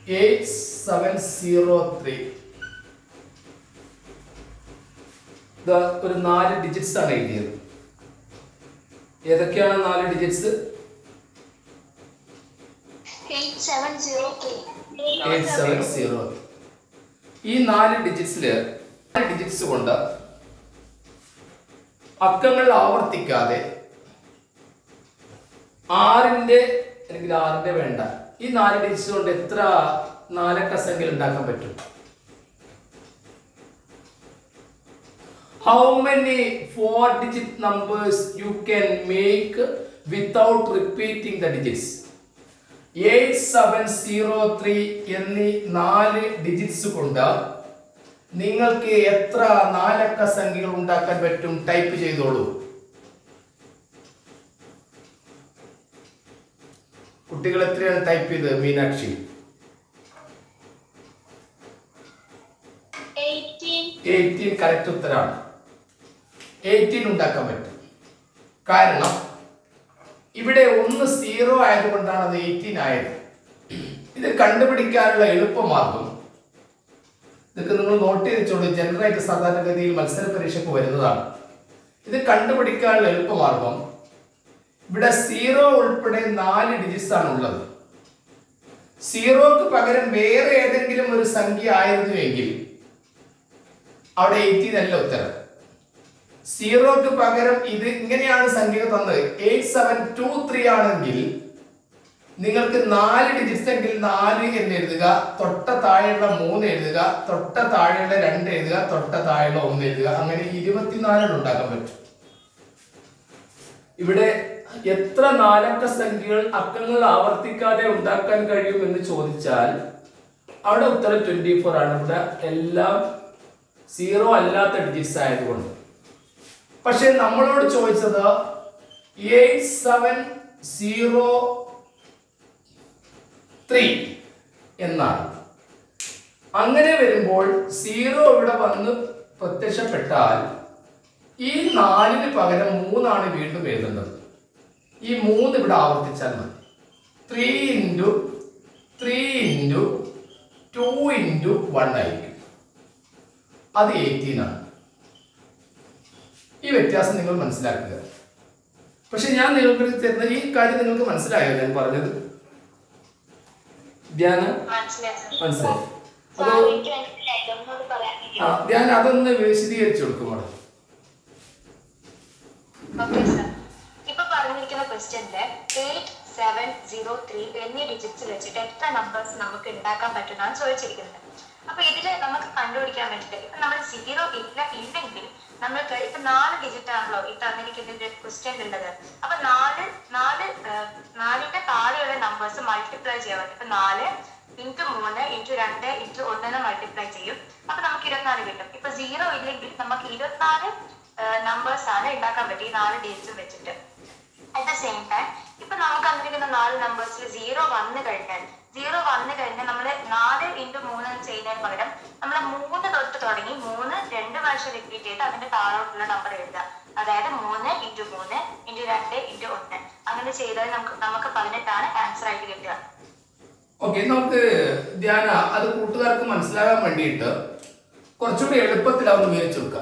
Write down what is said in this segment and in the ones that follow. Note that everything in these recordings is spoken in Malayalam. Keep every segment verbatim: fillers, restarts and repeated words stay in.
Eight seven zero three. ഒരു നാല് ഡിജിറ്റ്സ് ആണ് എഴുതിയത്. ഏതൊക്കെയാണ് നാല് digits? Eight seven zero three. ഈ നാല് ഡിജിറ്റ്സില് ഡിജിറ്റ്സ് കൊണ്ട് അക്കങ്ങൾ ആവർത്തിക്കാതെ ആറിന്റെ അല്ലെങ്കിൽ ആറിന്റെ വേണ്ട, ഈ നാല് ഡിജിറ്റ്സ് കൊണ്ട് എത്ര നാലക്ക സംഖ്യകൾ ഉണ്ടാക്കാൻ പറ്റും? How many four digit numbers you can make without repeating the digits? eight seven zero three എന്നീ നാല് ഡിജിറ്റ്സ് കൊണ്ട് നിങ്ങൾക്ക് എത്ര നാലക്ക സംഖ്യകൾ ഉണ്ടാക്കാൻ പറ്റും? ടൈപ്പ് ചെയ്തോളൂ. കുട്ടികൾ എത്രയാണ് ടൈപ്പ് ചെയ്തത്? മീനാക്ഷി എയ്റ്റീൻ കറക്റ്റ് ഉത്തരാണ്. എയ്റ്റീൻ ഉണ്ടാക്കാൻ പറ്റും. കാരണം ഇവിടെ ഒന്ന് സീറോ ആയതുകൊണ്ടാണ് അത് എയ്റ്റീൻ ആയത്. ഇത് കണ്ടുപിടിക്കാനുള്ള എളുപ്പമാർഗം ഇതൊക്കെ നിങ്ങൾ നോട്ട് ചെയ്തോളൂ. ജനറലായിട്ട് സാധാരണഗതിയിൽ മത്സര പരീക്ഷയ്ക്ക് വരുന്നതാണ്. ഇത് കണ്ടുപിടിക്കാനുള്ള എളുപ്പമാർഗം, ഇവിടെ സീറോ ഉൾപ്പെടെ നാല് ഡിജിറ്റ്സ് ആണ് ഉള്ളത്. സീറോക്ക് പകരം വേറെ ഏതെങ്കിലും ഒരു സംഖ്യ ആയിരുന്നുവെങ്കിൽ അവിടെ എയ്റ്റീൻ അല്ല ഉത്തരം. സീറോക്ക് പകരം ഇത് ഇങ്ങനെയാണ് സംഖ്യ തന്നത്, എയ്റ്റ് സെവൻ ടു ത്രീ ആണെങ്കിൽ നിങ്ങൾക്ക് നാല് ഡിജിറ്റ്സ് എങ്കിൽ നാല് എന്ന് എഴുതുക, തൊട്ട താഴെയുള്ള മൂന്ന് എഴുതുക, തൊട്ട താഴെയുള്ള രണ്ട് എഴുതുക, തൊട്ട താഴെയുള്ള ഒന്ന് എഴുതുക. അങ്ങനെ ഇരുപത്തിനാലെണ്ണം ഉണ്ടാക്കാൻ പറ്റും. ഇവിടെ എത്ര നാലക്ക സംഖ്യകൾ അക്കങ്ങൾ ആവർത്തിക്കാതെ ഉണ്ടാക്കാൻ കഴിയും എന്ന് ചോദിച്ചാൽ അവിടെ ഉത്തരം ട്വന്റി ഫോർ ആണ്. ഇവിടെ എല്ലാം സീറോ അല്ലാത്ത ഡിജിറ്റ്സ് ആയതുകൊണ്ട്. പക്ഷെ നമ്മളോട് ചോദിച്ചത് എയ്റ്റ് സെവൻ സീറോ ത്രീ എന്നാണ്. അങ്ങനെ വരുമ്പോൾ സീറോ ഇവിടെ വന്ന് പ്രത്യക്ഷപ്പെട്ടാൽ ഈ നാലിന് പകരം മൂന്നാണ് വീണ്ടും എഴുതേണ്ടത്. ഈ മൂന്ന് ഇവിടെ ആവർത്തിച്ചാൽ മതി. Three into three into two into one ആയിരിക്കും. അത് എയ്റ്റീൻ ആണ്. ഈ വ്യത്യാസം നിങ്ങൾ മനസ്സിലാക്കുക. പക്ഷെ ഞാൻ നിങ്ങൾക്ക് തരുന്ന ഈ കാര്യം നിങ്ങൾക്ക് മനസ്സിലായോ ഞാൻ പറഞ്ഞത്? ധ്യാന മനസ്സിലായി? അതോ ധ്യാന അതൊന്ന് വിശദീകരിച്ചു കൊടുക്കും അവിടെ. ഇപ്പൊ പറഞ്ഞിരിക്കുന്ന ക്വസ്റ്റ്യനില് എയ്റ്റ് സെവൻ സീറോ ത്രീ എന്നീ ഡിജിറ്റ്സ് വെച്ചിട്ട് എത്ര നമ്പേഴ്സ് നമുക്ക് ഉണ്ടാക്കാൻ പറ്റുന്നതാണ് ചോദിച്ചിരിക്കുന്നത്. അപ്പൊ ഇതില് നമുക്ക് കണ്ടുപിടിക്കാൻ വേണ്ടിട്ട് ഇപ്പൊ നമ്മൾ സീറോ ഇല്ല ഇല്ലെങ്കിൽ നമ്മൾക്ക് ഇപ്പൊ നാല് ഡിജിറ്റ് ആണല്ലോ ഈ തന്നിരിക്കുന്ന ക്വസ്റ്റ്യൻ ഉള്ളത്. അപ്പൊ നാല് നാല് നാലിന്റെ താഴെയുള്ള നമ്പേഴ്സ് മൾട്ടിപ്ലൈ ചെയ്യാൻ പറ്റും. ഇപ്പൊ നാല് ഇൻറ്റു മൂന്ന് ഇൻറ്റു രണ്ട് ഇൻറ്റു ഒന്നിനെ മൾട്ടിപ്ലൈ ചെയ്യും. അപ്പൊ നമുക്ക് ഇരുപത്തിനാല് കിട്ടും. ഇപ്പൊ സീറോ ഇല്ലെങ്കിൽ നമുക്ക് ഇരുപത്തിനാല് നമ്പേഴ്സ് ആണ് ഉണ്ടാക്കാൻ പറ്റും ഈ നാല് ഡിജിറ്റ്സും വെച്ചിട്ട്. അറ്റ് ദ സെയിം ടൈം ഇപ്പൊ നമുക്ക് തന്നിരിക്കുന്ന നാല് നമ്പേഴ്സിൽ സീറോ വന്നു കഴിഞ്ഞാൽ സീറോ വന്നു കഴിഞ്ഞാൽ നമ്മൾ നാല് ഇൻറ്റു മൂന്ന് ചെയ്യുന്നതിന് പകരം നമ്മൾ മൂന്ന് തൊട്ട് തുടങ്ങി മൂന്ന് രണ്ട് പ്രാവശ്യം റിപ്പീറ്റ് ചെയ്ത് അതിന്റെ താഴോട്ടുള്ള നമ്പർ എഴുതുക. അതായത് മൂന്ന് ഇൻറ്റു മൂന്ന് ഇൻറ്റു രണ്ട് ഇൻറ്റു ഒന്ന് അങ്ങനെ ചെയ്താൽ നമുക്ക് നമുക്ക് പതിനെട്ടാണ് ആൻസർ ആയിട്ട് കിട്ടുക. ഓക്കെ, നമുക്ക് ധ്യാന അത് കൂട്ടുകാർക്ക് മനസ്സിലാകാൻ വേണ്ടിയിട്ട് കുറച്ചുകൂടി എളുപ്പത്തിൽ അതൊന്ന് വിവരിച്ചു കൊടുക്കാം.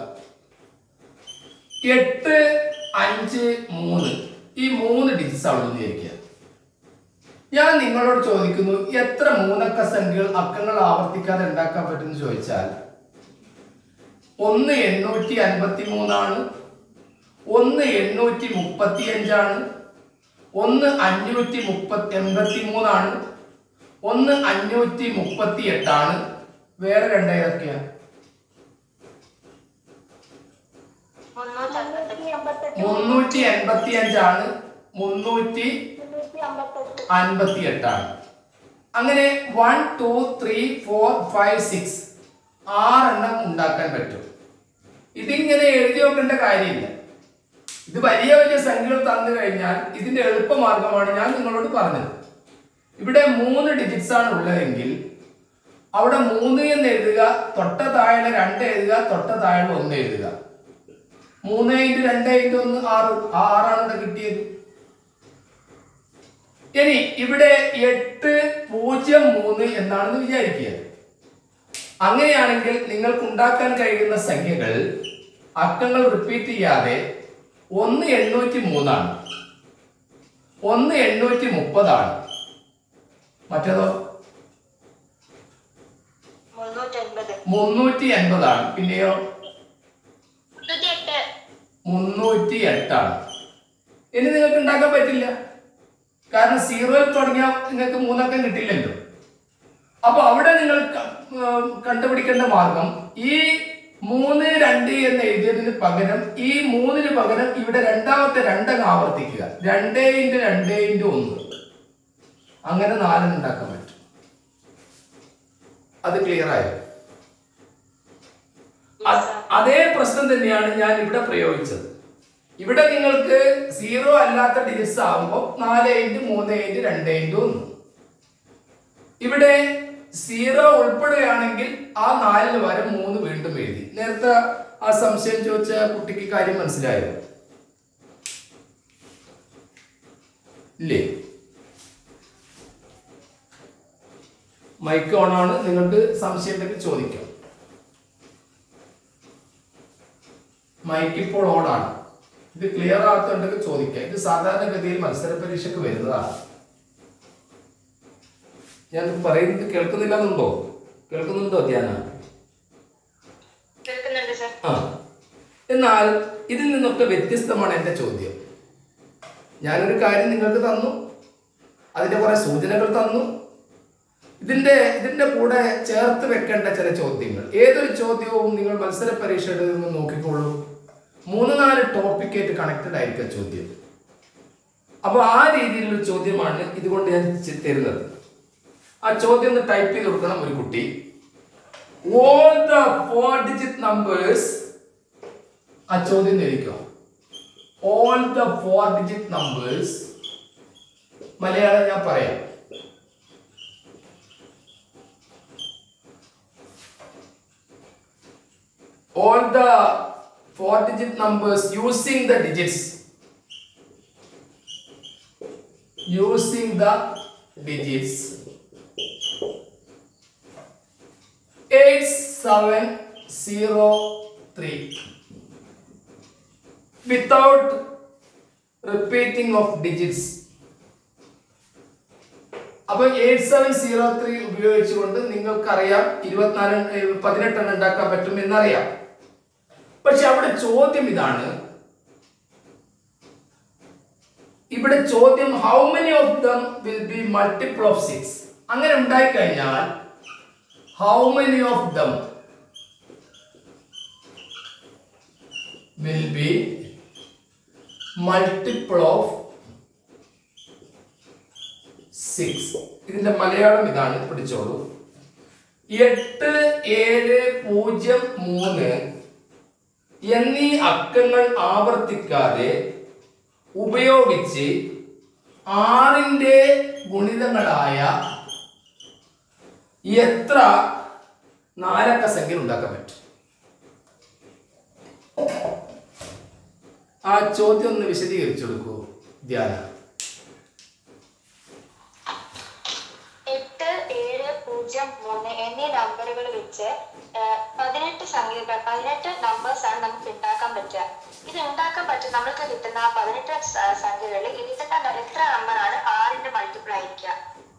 എട്ട് അഞ്ച് മൂന്ന് ഈ മൂന്ന് ഡിജിറ്റ്സ് ആണെന്ന് വിചാരിക്കുക. ഞാൻ നിങ്ങളോട് ചോദിക്കുന്നു എത്ര മൂന്നക്ക സംഖ്യകൾ അക്കങ്ങൾ ആവർത്തിക്കാതെ ഉണ്ടാക്കാൻ പറ്റുമെന്ന് ചോദിച്ചാൽ ഒന്ന് എണ്ണൂറ്റി അൻപത്തി മൂന്നാണ്, ഒന്ന് എണ്ണൂറ്റി മുപ്പത്തി അഞ്ചാണ്, ഒന്ന് അഞ്ഞൂറ്റി മുപ്പത്തി എൺപത്തി മൂന്നാണ്, ഒന്ന് അഞ്ഞൂറ്റി മുപ്പത്തി എട്ടാണ്, വേറെ രണ്ടേതൊക്കെയാണ്? മുന്നൂറ്റി എൺപത്തി അഞ്ചാണ്, മുന്നൂറ്റി അൻപത്തി എട്ടാണ്. അങ്ങനെ one two three four five six ആറെണ്ണം ഉണ്ടാക്കാൻ പറ്റും. ഇതിങ്ങനെ എഴുതി വെക്കേണ്ട കാര്യമില്ല. ഇത് വലിയ വലിയ സംഖ്യകൾ തന്നു കഴിഞ്ഞാൽ ഇതിന്റെ എളുപ്പമാർഗമാണ് ഞാൻ നിങ്ങളോട് പറഞ്ഞത്. ഇവിടെ മൂന്ന് ഡിജിറ്റ്സ് ആണ് ഉള്ളതെങ്കിൽ അവിടെ മൂന്ന് എന്ന് എഴുതുക, തൊട്ട താഴെ രണ്ട് എഴുതുക, തൊട്ട താഴെ ഒന്ന് എഴുതുക. മൂന്ന് ഇൻറ്റു രണ്ട് ഇൻറ്റു ഒന്ന് ആറ്, ആറാണ് ഇവിടെ കിട്ടിയത്. ഇനി ഇവിടെ എട്ട് പൂജ്യം മൂന്ന് എന്നാണെന്ന് വിചാരിക്കുക. അങ്ങനെയാണെങ്കിൽ നിങ്ങൾക്ക് ഉണ്ടാക്കാൻ കഴിയുന്ന സംഖ്യകൾ അക്കങ്ങൾ റിപ്പീറ്റ് ചെയ്യാതെ ഒന്ന് എണ്ണൂറ്റി മൂന്നാണ്, ഒന്ന് എണ്ണൂറ്റി മുപ്പതാണ്, മറ്റേതോ മുന്നൂറ്റി എൺപതാണ്, പിന്നെയോ മുന്നൂറ്റി എട്ടാണ്. ഇനി നിങ്ങൾക്ക് ഉണ്ടാക്കാൻ പറ്റില്ല, കാരണം സീറോയിൽ തുടങ്ങിയാൽ നിങ്ങൾക്ക് മൂന്നക്കം കിട്ടില്ലല്ലോ. അപ്പൊ അവിടെ നിങ്ങൾ കണ്ടുപിടിക്കേണ്ട മാർഗം ഈ മൂന്ന് രണ്ട് എന്ന് എഴുതിയതിന് പകരം ഈ മൂന്നിന് പകരം ഇവിടെ രണ്ടാമത്തെ രണ്ടങ്ങ് ആവർത്തിക്കുക. രണ്ട് ഇൻറ്റു രണ്ട് ഇൻറ്റു ഒന്ന്, അങ്ങനെ നാലെണ്ണം ഉണ്ടാക്കാൻ പറ്റും. അത് ക്ലിയർ ആയോ? അതേ പ്രശ്നം തന്നെയാണ് ഞാൻ ഇവിടെ പ്രയോഗിച്ചത്. ഇവിടെ നിങ്ങൾക്ക് സീറോ അല്ലാത്ത ഡിജിറ്റ്സ് ആകുമ്പോൾ നാല് ഇൻറ്റു മൂന്ന് ഇൻറ്റു രണ്ട് ഇൻറ്റു ഒന്ന്. ഇവിടെ സീറോ ഉൾപ്പെടുകയാണെങ്കിൽ ആ നാലിന് പകരം മൂന്ന് വീണ്ടും എഴുതി. നേരത്തെ ആ സംശയം ചോദിച്ച കുട്ടിക്ക് കാര്യം മനസ്സിലായോ? ഇല്ലേ? മൈക്ക് ഓൺ ആണ്, നിങ്ങൾക്ക് സംശയം ഉണ്ടെങ്കിൽ ചോദിക്കാം. മൈക്ക് ഇപ്പോൾ ഓൺ ആണ്. ഇത് ക്ലിയർ ആകത്തുണ്ടെങ്കിൽ ചോദിക്കാം. ഇത് സാധാരണഗതിയിൽ മത്സര പരീക്ഷയ്ക്ക് വരുന്നതാണ്. ഞാൻ പറയുന്നത് കേൾക്കുന്നില്ലെന്നുണ്ടോ? കേൾക്കുന്നുണ്ടോ ധ്യാന? ആ, എന്നാൽ ഇതിൽ നിന്നൊക്കെ വ്യത്യസ്തമാണ് എൻ്റെ ചോദ്യം. ഞാനൊരു കാര്യം നിങ്ങൾക്ക് തന്നു, അതിൻ്റെ കുറെ സൂചനകൾ തന്നു. ഇതിൻ്റെ ഇതിൻ്റെ കൂടെ ചേർത്ത് വെക്കേണ്ട ചില ചോദ്യങ്ങൾ. ഏതൊരു ചോദ്യവും നിങ്ങൾ മത്സര പരീക്ഷയുടെ നിന്ന് നോക്കിക്കോളൂ. മൂന്ന് നാല് ടോപ്പിക്കായിട്ട് കണക്റ്റഡ് ആയിരിക്കും ചോദ്യം. അപ്പോൾ ആ രീതിയിലുള്ള ചോദ്യമാണ് ഇതുകൊണ്ട് ഞാൻ തരുന്നത്. ആ ചോദ്യം ഒന്ന് ടൈപ്പ് ചെയ്ത് കൊടുക്കണം ഒരു കുട്ടി. All the four digit numbers, ആ ചോദ്യം എഴുതിക്കോ. All the four digit numbers, Malayalam ഞാൻ പറയാം. All the four digit numbers using the digits, using the digits eight seven zero three without repeating of digits. അപ്പോൾ എയ്റ്റ് സെവൻ സീറോ ത്രീ ഉപയോഗിച്ചുകൊണ്ട് നിങ്ങൾക്കറിയാം ഇരുപത്തിനാല് പതിനെട്ടെണ്ണം ഉണ്ടാക്കാൻ പറ്റും എന്നറിയാം. പക്ഷെ അവിടെ ചോദ്യം ഇതാണ്. ഇവിടെ ചോദ്യം how many of them will be multiple of six. അങ്ങനെ ഉണ്ടായി കഴിഞ്ഞാൽ how many of them will be multiple of six. ഇതിന്റെ മലയാളം ഇതാണ്, പിടിച്ചോളൂ. എട്ട് ഏഴ് പൂജ്യം മൂന്ന് എന്നീ അക്കങ്ങൾ ആവർത്തിക്കാതെ ഉപയോഗിച്ച് ആറിന്റെ ഗുണിതങ്ങളായ എത്ര നാലക്ക സംഖ്യ ഉണ്ടാക്കാൻ പറ്റും? ആ ചോദ്യം ഒന്ന് വിശദീകരിച്ചു കൊടുക്കൂ ധ്യാന. എട്ട് ഏഴ് പൂജ്യം മൂന്ന് എന്നീ നമ്പറുകൾ വെച്ച് പതിനെട്ട് സംഖ്യകൾ പതിനെട്ട് നമ്പേഴ്സ് ആണ് നമുക്ക് ഉണ്ടാക്കാൻ പറ്റുക. ഇത് ഉണ്ടാക്കാൻ പറ്റും നമ്മൾക്ക് കിട്ടുന്ന ആ പതിനെട്ട് സംഖ്യകളിൽ ഇതിന്റെ എത്ര നമ്പർ ആണ് ആറിന്റെ മൾട്ടിപ്പിൾ ആയിരിക്കുക?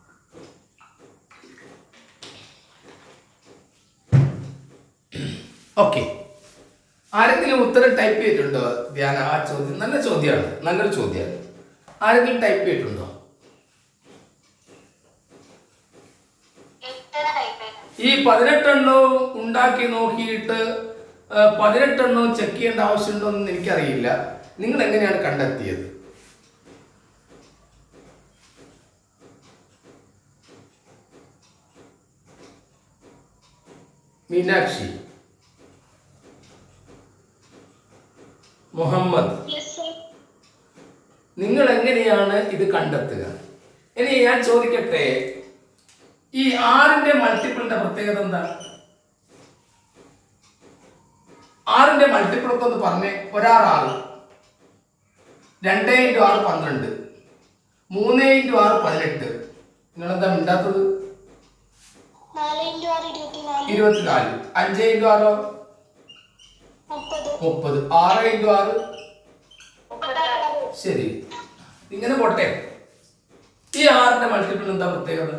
ഓക്കെ, ആരെങ്കിലും ഉത്തരം ടൈപ്പ് ചെയ്തിട്ടുണ്ടോ ധ്യാന? ആ ചോദ്യം നല്ല ചോദ്യമാണ്, നല്ലൊരു ചോദ്യമാണ്. ആരെങ്കിലും ടൈപ്പ് ചെയ്തിട്ടുണ്ടോ? ഈ പതിനെട്ടെണ്ണവും ഉണ്ടാക്കി നോക്കിയിട്ട് പതിനെട്ടെണ്ണവും ചെക്ക് ചെയ്യേണ്ട ആവശ്യമുണ്ടോ എന്ന് എനിക്കറിയില്ല. നിങ്ങൾ എങ്ങനെയാണ് കണ്ടെത്തിയത്? മീനാക്ഷി, മുഹമ്മദ്, നിങ്ങൾ എങ്ങനെയാണ് ഇത് കണ്ടെത്തുക? ഇനി ഞാൻ ചോദിക്കട്ടെ, ഈ ആറിന്റെ മൾട്ടിപ്പിളിന്റെ പ്രത്യേകത എന്താണ്? ആറിന്റെ മൾട്ടിപ്പിൾ ഒക്കെ ഒന്ന് പറഞ്ഞേ. ഒരാറ് ആറ്, രണ്ടേ ഇൻറ്റു ആറ് പന്ത്രണ്ട്, മൂന്ന് ഇൻറ്റു ആറ് പതിനെട്ട്. നിങ്ങളെന്താ മിണ്ടാത്തത്? ഇരുപത്തിനാല്. അഞ്ച് ഇൻറ്റു ആറോ മുപ്പത്. ആറ് ഇൻറ്റു ആറ് ശരി. ഇങ്ങനെ പോട്ടെ. ഈ ആറിന്റെ മൾട്ടിപ്പിൾ എന്താ പ്രത്യേകത?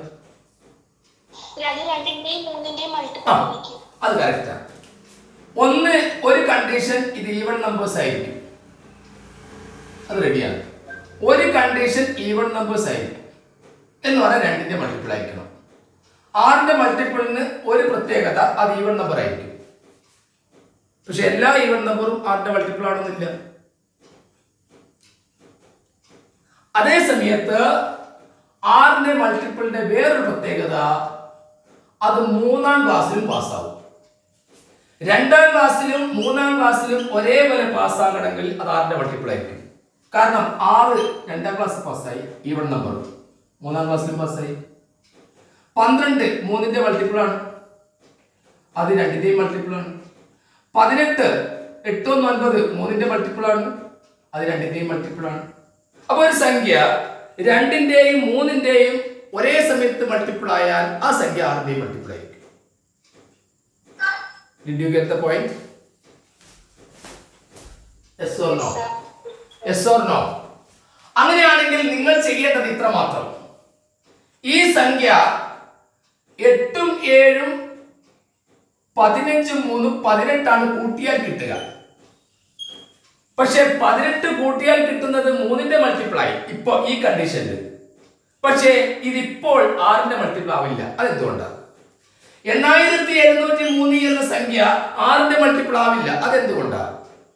അത് കറക്റ്റാണ്. ഒന്ന് ഒരു കണ്ടീഷൻ ഇത് ഈവൺ നമ്പേഴ്സ് ആയിരിക്കും, അത് റെഡിയാണ്. ഒരു കണ്ടീഷൻ ഈവൺ നമ്പേഴ്സ് ആയിരിക്കും എന്ന് പറഞ്ഞാൽ രണ്ടിന്റെ മൾട്ടിപ്പിൾ ആയിരിക്കണം. ആറിന്റെ മൾട്ടിപ്പിളിന് ഒരു പ്രത്യേകത, അത് ഈവൺ നമ്പർ ആയിരിക്കും. പക്ഷെ എല്ലാ ഈവൺ നമ്പറും ആറിന്റെ മൾട്ടിപ്പിൾ ആണെന്നില്ല. അതേ സമയത്ത് ആറിന്റെ മൾട്ടിപ്പിളിന്റെ വേറൊരു പ്രത്യേകത, അത് മൂന്നാം ക്ലാസ്സിലും പാസ്സാവും. രണ്ടാം ക്ലാസ്സിലും മൂന്നാം ക്ലാസ്സിലും ഒരേപോലെ പാസ്സാകണമെങ്കിൽ അത് ആറിന്റെ മൾട്ടിപ്പിൾ ആയിരിക്കും. കാരണം ആറ് രണ്ടാം ക്ലാസ് പാസ്സായി, ഈവൺ നമ്പർ. മൂന്നാം ക്ലാസ്സിലും പാസ്സായി. പന്ത്രണ്ട് മൂന്നിന്റെ മൾട്ടിപ്പിൾ ആണ്, അത് രണ്ടിന്റെയും മൾട്ടിപ്പിൾ ആണ്. പതിനെട്ട് എട്ട് ഒന്ന് ഒൻപത് മൂന്നിന്റെ മൾട്ടിപ്പിൾ ആണ്, അത് രണ്ടിന്റെയും മൾട്ടിപ്പിൾ ആണ്. അപ്പൊ ഒരു സംഖ്യ രണ്ടിന്റെയും മൂന്നിന്റെയും ഒരേ സമയത്ത് മൾട്ടിപ്പിൾ ആയാൽ ആ സംഖ്യ ആറിന്റെയും മൾട്ടിപ്പിൾ ആയിരിക്കും. Did you get the point? Yes or no? Yes or no? അങ്ങനെയാണെങ്കിൽ നിങ്ങൾ ചെയ്യേണ്ടത് ഇത്ര മാത്രം. ഈ സംഖ്യ എട്ടും ഏഴും പതിനഞ്ചും മൂന്നും പതിനെട്ടാണ് കൂട്ടിയാൽ കിട്ടുക. പക്ഷെ പതിനെട്ട് കൂട്ടിയാൽ കിട്ടുന്നത് മൂന്നിന്റെ മൾട്ടിപ്പിൾ ആയി ഇപ്പൊ ഈ കണ്ടീഷനിൽ. പക്ഷേ ഇതിപ്പോൾ ആറിന്റെ മൾട്ടിപ്പിൾ ആവില്ല. അതെന്തുകൊണ്ടാണ്? എണ്ണായിരത്തി എഴുന്നൂറ്റി മൂന്ന് എന്ന സംഖ്യ ആറിന്റെ മൾട്ടിപ്പിൾ ആവില്ല. അതെന്തുകൊണ്ടാണ്?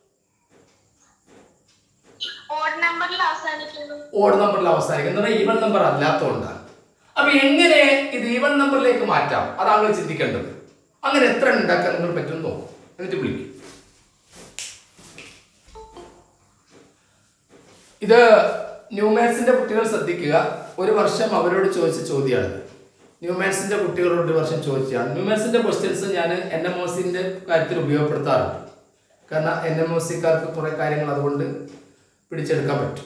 ഓഡ് നമ്പറിൽ അവസാനിക്കുന്നത് ഈവൺ നമ്പർ അല്ലാത്തതുകൊണ്ടാണ്. അപ്പൊ എങ്ങനെ ഇത് ഈവൺ നമ്പറിലേക്ക് മാറ്റാം? അതാണ് ചിന്തിക്കേണ്ടത്. അങ്ങനെ എത്ര ഉണ്ടാക്കാൻ നിങ്ങൾ പറ്റുന്നോ എന്നിട്ട് വിളിക്കും. ഇത് ന്യൂമാത്സിന്റെ കുട്ടികൾ ശ്രദ്ധിക്കുക. ഒരു വർഷം അവരോട് ചോദിച്ച ചോദ്യമാണ്. ന്യൂമാത്സിന്റെ കുട്ടികളോട് ഒരു വർഷം ചോദിച്ചതാണ്. ന്യൂമാത്സിന്റെ ക്വസ്റ്റ്യൻസ് ഞാൻ എൻ എം ഒ സിന്റെ കാര്യത്തിൽ ഉപയോഗപ്പെടുത്താറുണ്ട്. കാരണം എൻ എം ഒ സിക്കാർക്ക് കുറെ കാര്യങ്ങൾ അതുകൊണ്ട് പിടിച്ചെടുക്കാൻ പറ്റും.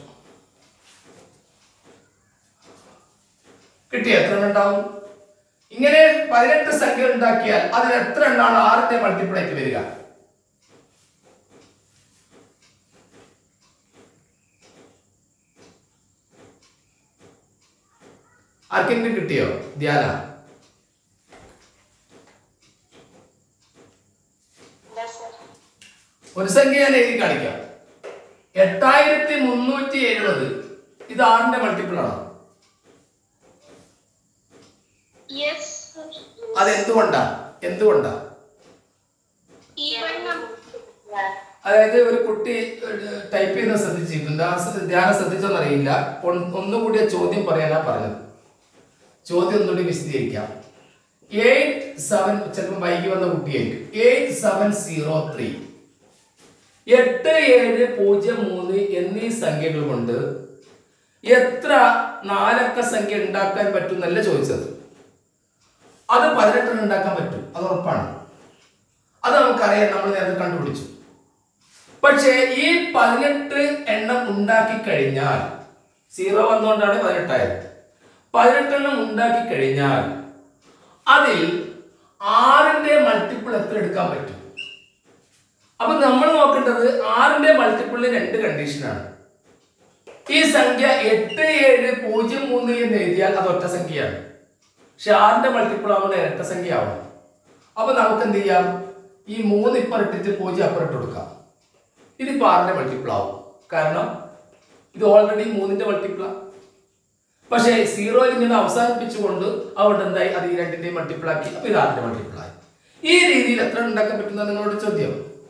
കിട്ടിയ എത്ര ഉണ്ടാവും? ഇങ്ങനെ പതിനെട്ട് സംഖ്യ ഉണ്ടാക്കിയാൽ അതിൽ എത്ര എണ്ണാണ് ആറിന്റെ മൾട്ടിപ്പിൾ ആയിട്ട് വരിക? ആർക്കെങ്കിലും കിട്ടിയോ? ധ്യാന ഒരു സംഖ്യ ഞാൻ എഴുതി കാണിക്കാം. എട്ടായിരത്തി മുന്നൂറ്റി എഴുപത് ഇത് ആറിന്റെ മൾട്ടിപ്പിൾ ആണോ? അതെന്തുകൊണ്ടാ? എന്തുകൊണ്ടാ? അതായത് ഒരു കുട്ടി ടൈപ്പ് ചെയ്യുന്ന ശ്രദ്ധിച്ചിട്ടുണ്ട്, ധ്യാനം ശ്രദ്ധിച്ചോന്നറിയില്ല. ഒന്നുകൂടി ചോദ്യം പറയാനാ പറഞ്ഞത്. ചോദ്യം ഒന്നുകൂടി വിശദീകരിക്കാം. എയ്റ്റ് സെവൻ ചിലപ്പോൾ വൈകി വന്ന കുട്ടിയായിരിക്കും. എയ്റ്റ് സെവൻ സീറോ ത്രീ എട്ട് ഏഴ് പൂജ്യം മൂന്ന് എന്നീ സംഖ്യകൾ കൊണ്ട് എത്ര നാലക്ക സംഖ്യ ഉണ്ടാക്കാൻ പറ്റും എന്നല്ല ചോദിച്ചത്. അത് പതിനെട്ടെണ്ണം ഉണ്ടാക്കാൻ പറ്റും, അത് ഉറപ്പാണ്. അത് നമുക്കറിയാം, നമ്മൾ നേരത്തെ കണ്ടുപിടിച്ചു. പക്ഷേ ഈ പതിനെട്ട് എണ്ണം ഉണ്ടാക്കി കഴിഞ്ഞാൽ, സീറോ വന്നുകൊണ്ടാണ് പതിനെട്ടായത്, പതിനെട്ടെണ്ണം ഉണ്ടാക്കി കഴിഞ്ഞാൽ അതിൽ ആറിന്റെ മൾട്ടിപ്പിൾ എത്ര എടുക്കാൻ പറ്റും? അപ്പൊ നമ്മൾ നോക്കേണ്ടത് ആറിന്റെ മൾട്ടിപ്പിളിന് രണ്ട് കണ്ടീഷനാണ്. ഈ സംഖ്യ എട്ട് ഏഴ് പൂജ്യം മൂന്ന് എന്ന് എഴുതിയാൽ അത് ഒറ്റ സംഖ്യയാണ്. പക്ഷെ ആറിന്റെ മൾട്ടിപ്പിൾ ആവുന്ന ഇരട്ട സംഖ്യ ആവണം. അപ്പൊ നമുക്ക് എന്ത് ചെയ്യാം? ഈ മൂന്ന് ഇപ്പറിട്ടിട്ട് പൂജ്യം അപ്പുറട്ട് കൊടുക്കാം. ഇതിപ്പോ ആറിന്റെ മൾട്ടിപ്പിൾ ആവും, കാരണം ഇത് ഓൾറെഡി മൂന്നിന്റെ മൾട്ടിപ്പിളാണ്. പക്ഷേ സീറോയിൽ ഇങ്ങനെ അവസാനിപ്പിച്ചുകൊണ്ട് അവിടെ എന്തായി? അത് ഈ രണ്ടിന്റെയും മൾട്ടിപ്പിൾ ആക്കി. അപ്പൊ ഇത് ആറിന്റെ മൾട്ടിപ്പിൾ ആയി. ഈ രീതിയിൽ എത്ര ഉണ്ടാക്കാൻ പറ്റുന്ന നിങ്ങളോട് ചോദ്യം.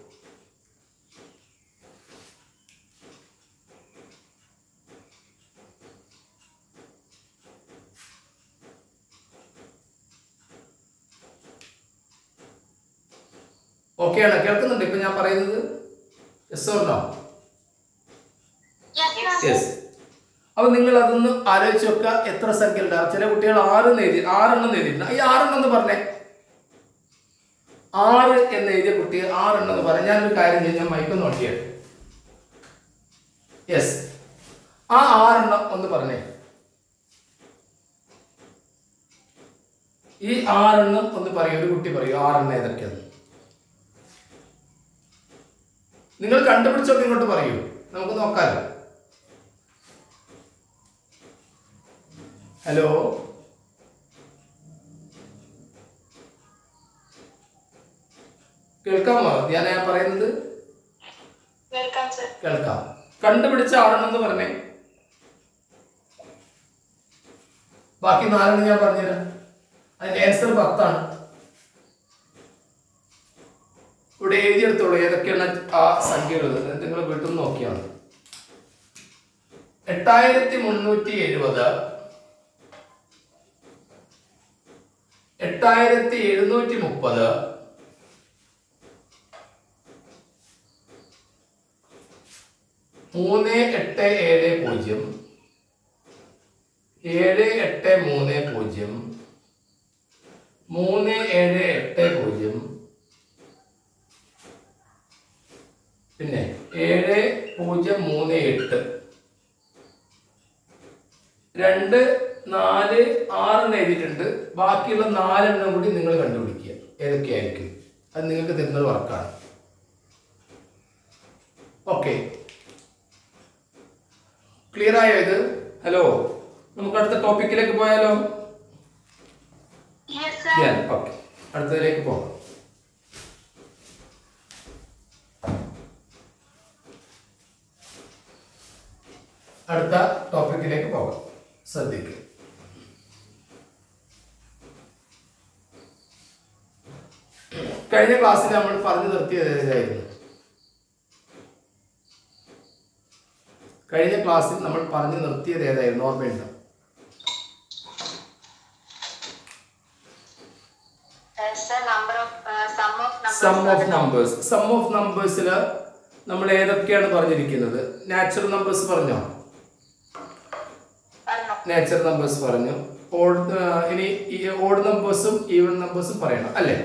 ഓക്കെ ആണോ? കേൾക്കുന്നുണ്ട് ഇപ്പൊ ഞാൻ പറയുന്നത്? Yes or no? യെസ്. അപ്പൊ നിങ്ങൾ അതൊന്ന് ആലോചിച്ച് നോക്കുക. എത്ര സംഖ്യ ഉണ്ടാകും? ചില കുട്ടികൾ ആറ് എഴുതി ആറെണ്ണം എഴുതിയിട്ടുണ്ട്. ഈ ആറെണ്ണം എന്ന് പറഞ്ഞേ, ആറ് എന്ന് എഴുതിയ കുട്ടി ആറെണ്ണം എന്ന് പറഞ്ഞ ഞാനൊരു കാര്യം ചെയ്യും, ഞാൻ മൈക്കൊന്ന് നോക്കിയാണ്. യെസ്, ആ ആറെണ്ണം ഒന്ന് പറഞ്ഞേ. ഈ ആറെണ്ണം ഒന്ന് പറയൂ, ഒരു കുട്ടി പറയൂ ആറെണ്ണം ഏതൊക്കെയാണ്? നിങ്ങൾ കണ്ടുപിടിച്ചൊക്കെ ഇങ്ങോട്ട് പറയൂ, നമുക്ക് നോക്കാലോ. ഹലോ, കേൾക്കാമോ ഞാൻ പറയുന്നത്? കേൾക്കാം. കണ്ടുപിടിച്ച ആറെണ്ണം എന്ന് പറഞ്ഞേ. ബാക്കി നാലെണ്ണം ഞാൻ പറഞ്ഞുതരാം. അതിന്റെ ആൻസർ പത്താണ്. ഇവിടെ എഴുതിയെടുത്തോളൂ ഏതൊക്കെയാണ് ആ സംഖ്യകൾ. നിങ്ങൾ വീട്ടിൽ നിന്ന് നോക്കിയാണ്. എട്ടായിരത്തി മുന്നൂറ്റി എഴുപത്, എട്ടായിരത്തി എഴുന്നൂറ്റി മുപ്പത്, മൂന്ന് എട്ട് ഏഴ് പൂജ്യം, ഏഴ് എട്ട് മൂന്ന് പൂജ്യം, മൂന്ന് ഏഴ് എട്ട് പൂജ്യം, പിന്നെ ഏഴ് പൂജ്യം മൂന്ന് എട്ട്, രണ്ട് നാല് ആറെണ്ണം എഴുതിയിട്ടുണ്ട്. ബാക്കിയുള്ള നാലെണ്ണം കൂടി നിങ്ങൾ കണ്ടുപിടിക്കുക ഏതൊക്കെയായിരിക്കും. അത് നിങ്ങൾക്ക് തരുന്നത് വർക്കാണ്. ഓക്കെ, ക്ലിയർ ആയോ ഇത്? ഹലോ, നമുക്ക് അടുത്ത ടോപ്പിക്കിലേക്ക് പോയാലോ? ഓക്കെ, അടുത്തതിലേക്ക് പോകാം. അടുത്ത ടോപ്പിക്കിലേക്ക് പോകാം. ശ്രദ്ധിക്കുക. കഴിഞ്ഞ ക്ലാസ്സിൽ നമ്മൾ പറഞ്ഞു നിർത്തിയത് ഏതായിരുന്നു? കഴിഞ്ഞ ക്ലാസ്സിൽ നമ്മൾ പറഞ്ഞു നിർത്തിയത് ഏതായിരുന്നു? ഓർമ്മയുണ്ടോ? Sum of numbers. Sum of നമ്പേഴ്സിൽ നമ്മൾ ഏതൊക്കെയാണ് പറഞ്ഞിരിക്കുന്നത്? നാച്ചുറൽ നമ്പേഴ്സ് പറഞ്ഞോ? നാച്ചുറൽ നമ്പേഴ്സ് പറഞ്ഞു. ഓഡ് ഇനി ഓഡ് നമ്പേഴ്സും ഈവൻ നമ്പേഴ്സും പറയണം അല്ലേ?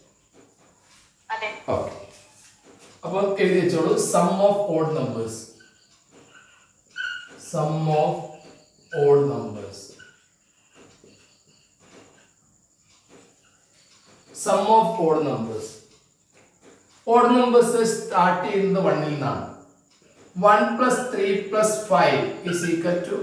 ഓക്കെ, അപ്പോൾ എഴുതി വെച്ചോളൂ. Sum of odd numbers. Sum of odd numbers. Sum of odd numbers. Odd numbers start ചെയ്യുന്നത് വണ്ണിൽ നിന്നാണ്. One plus three plus five is equal to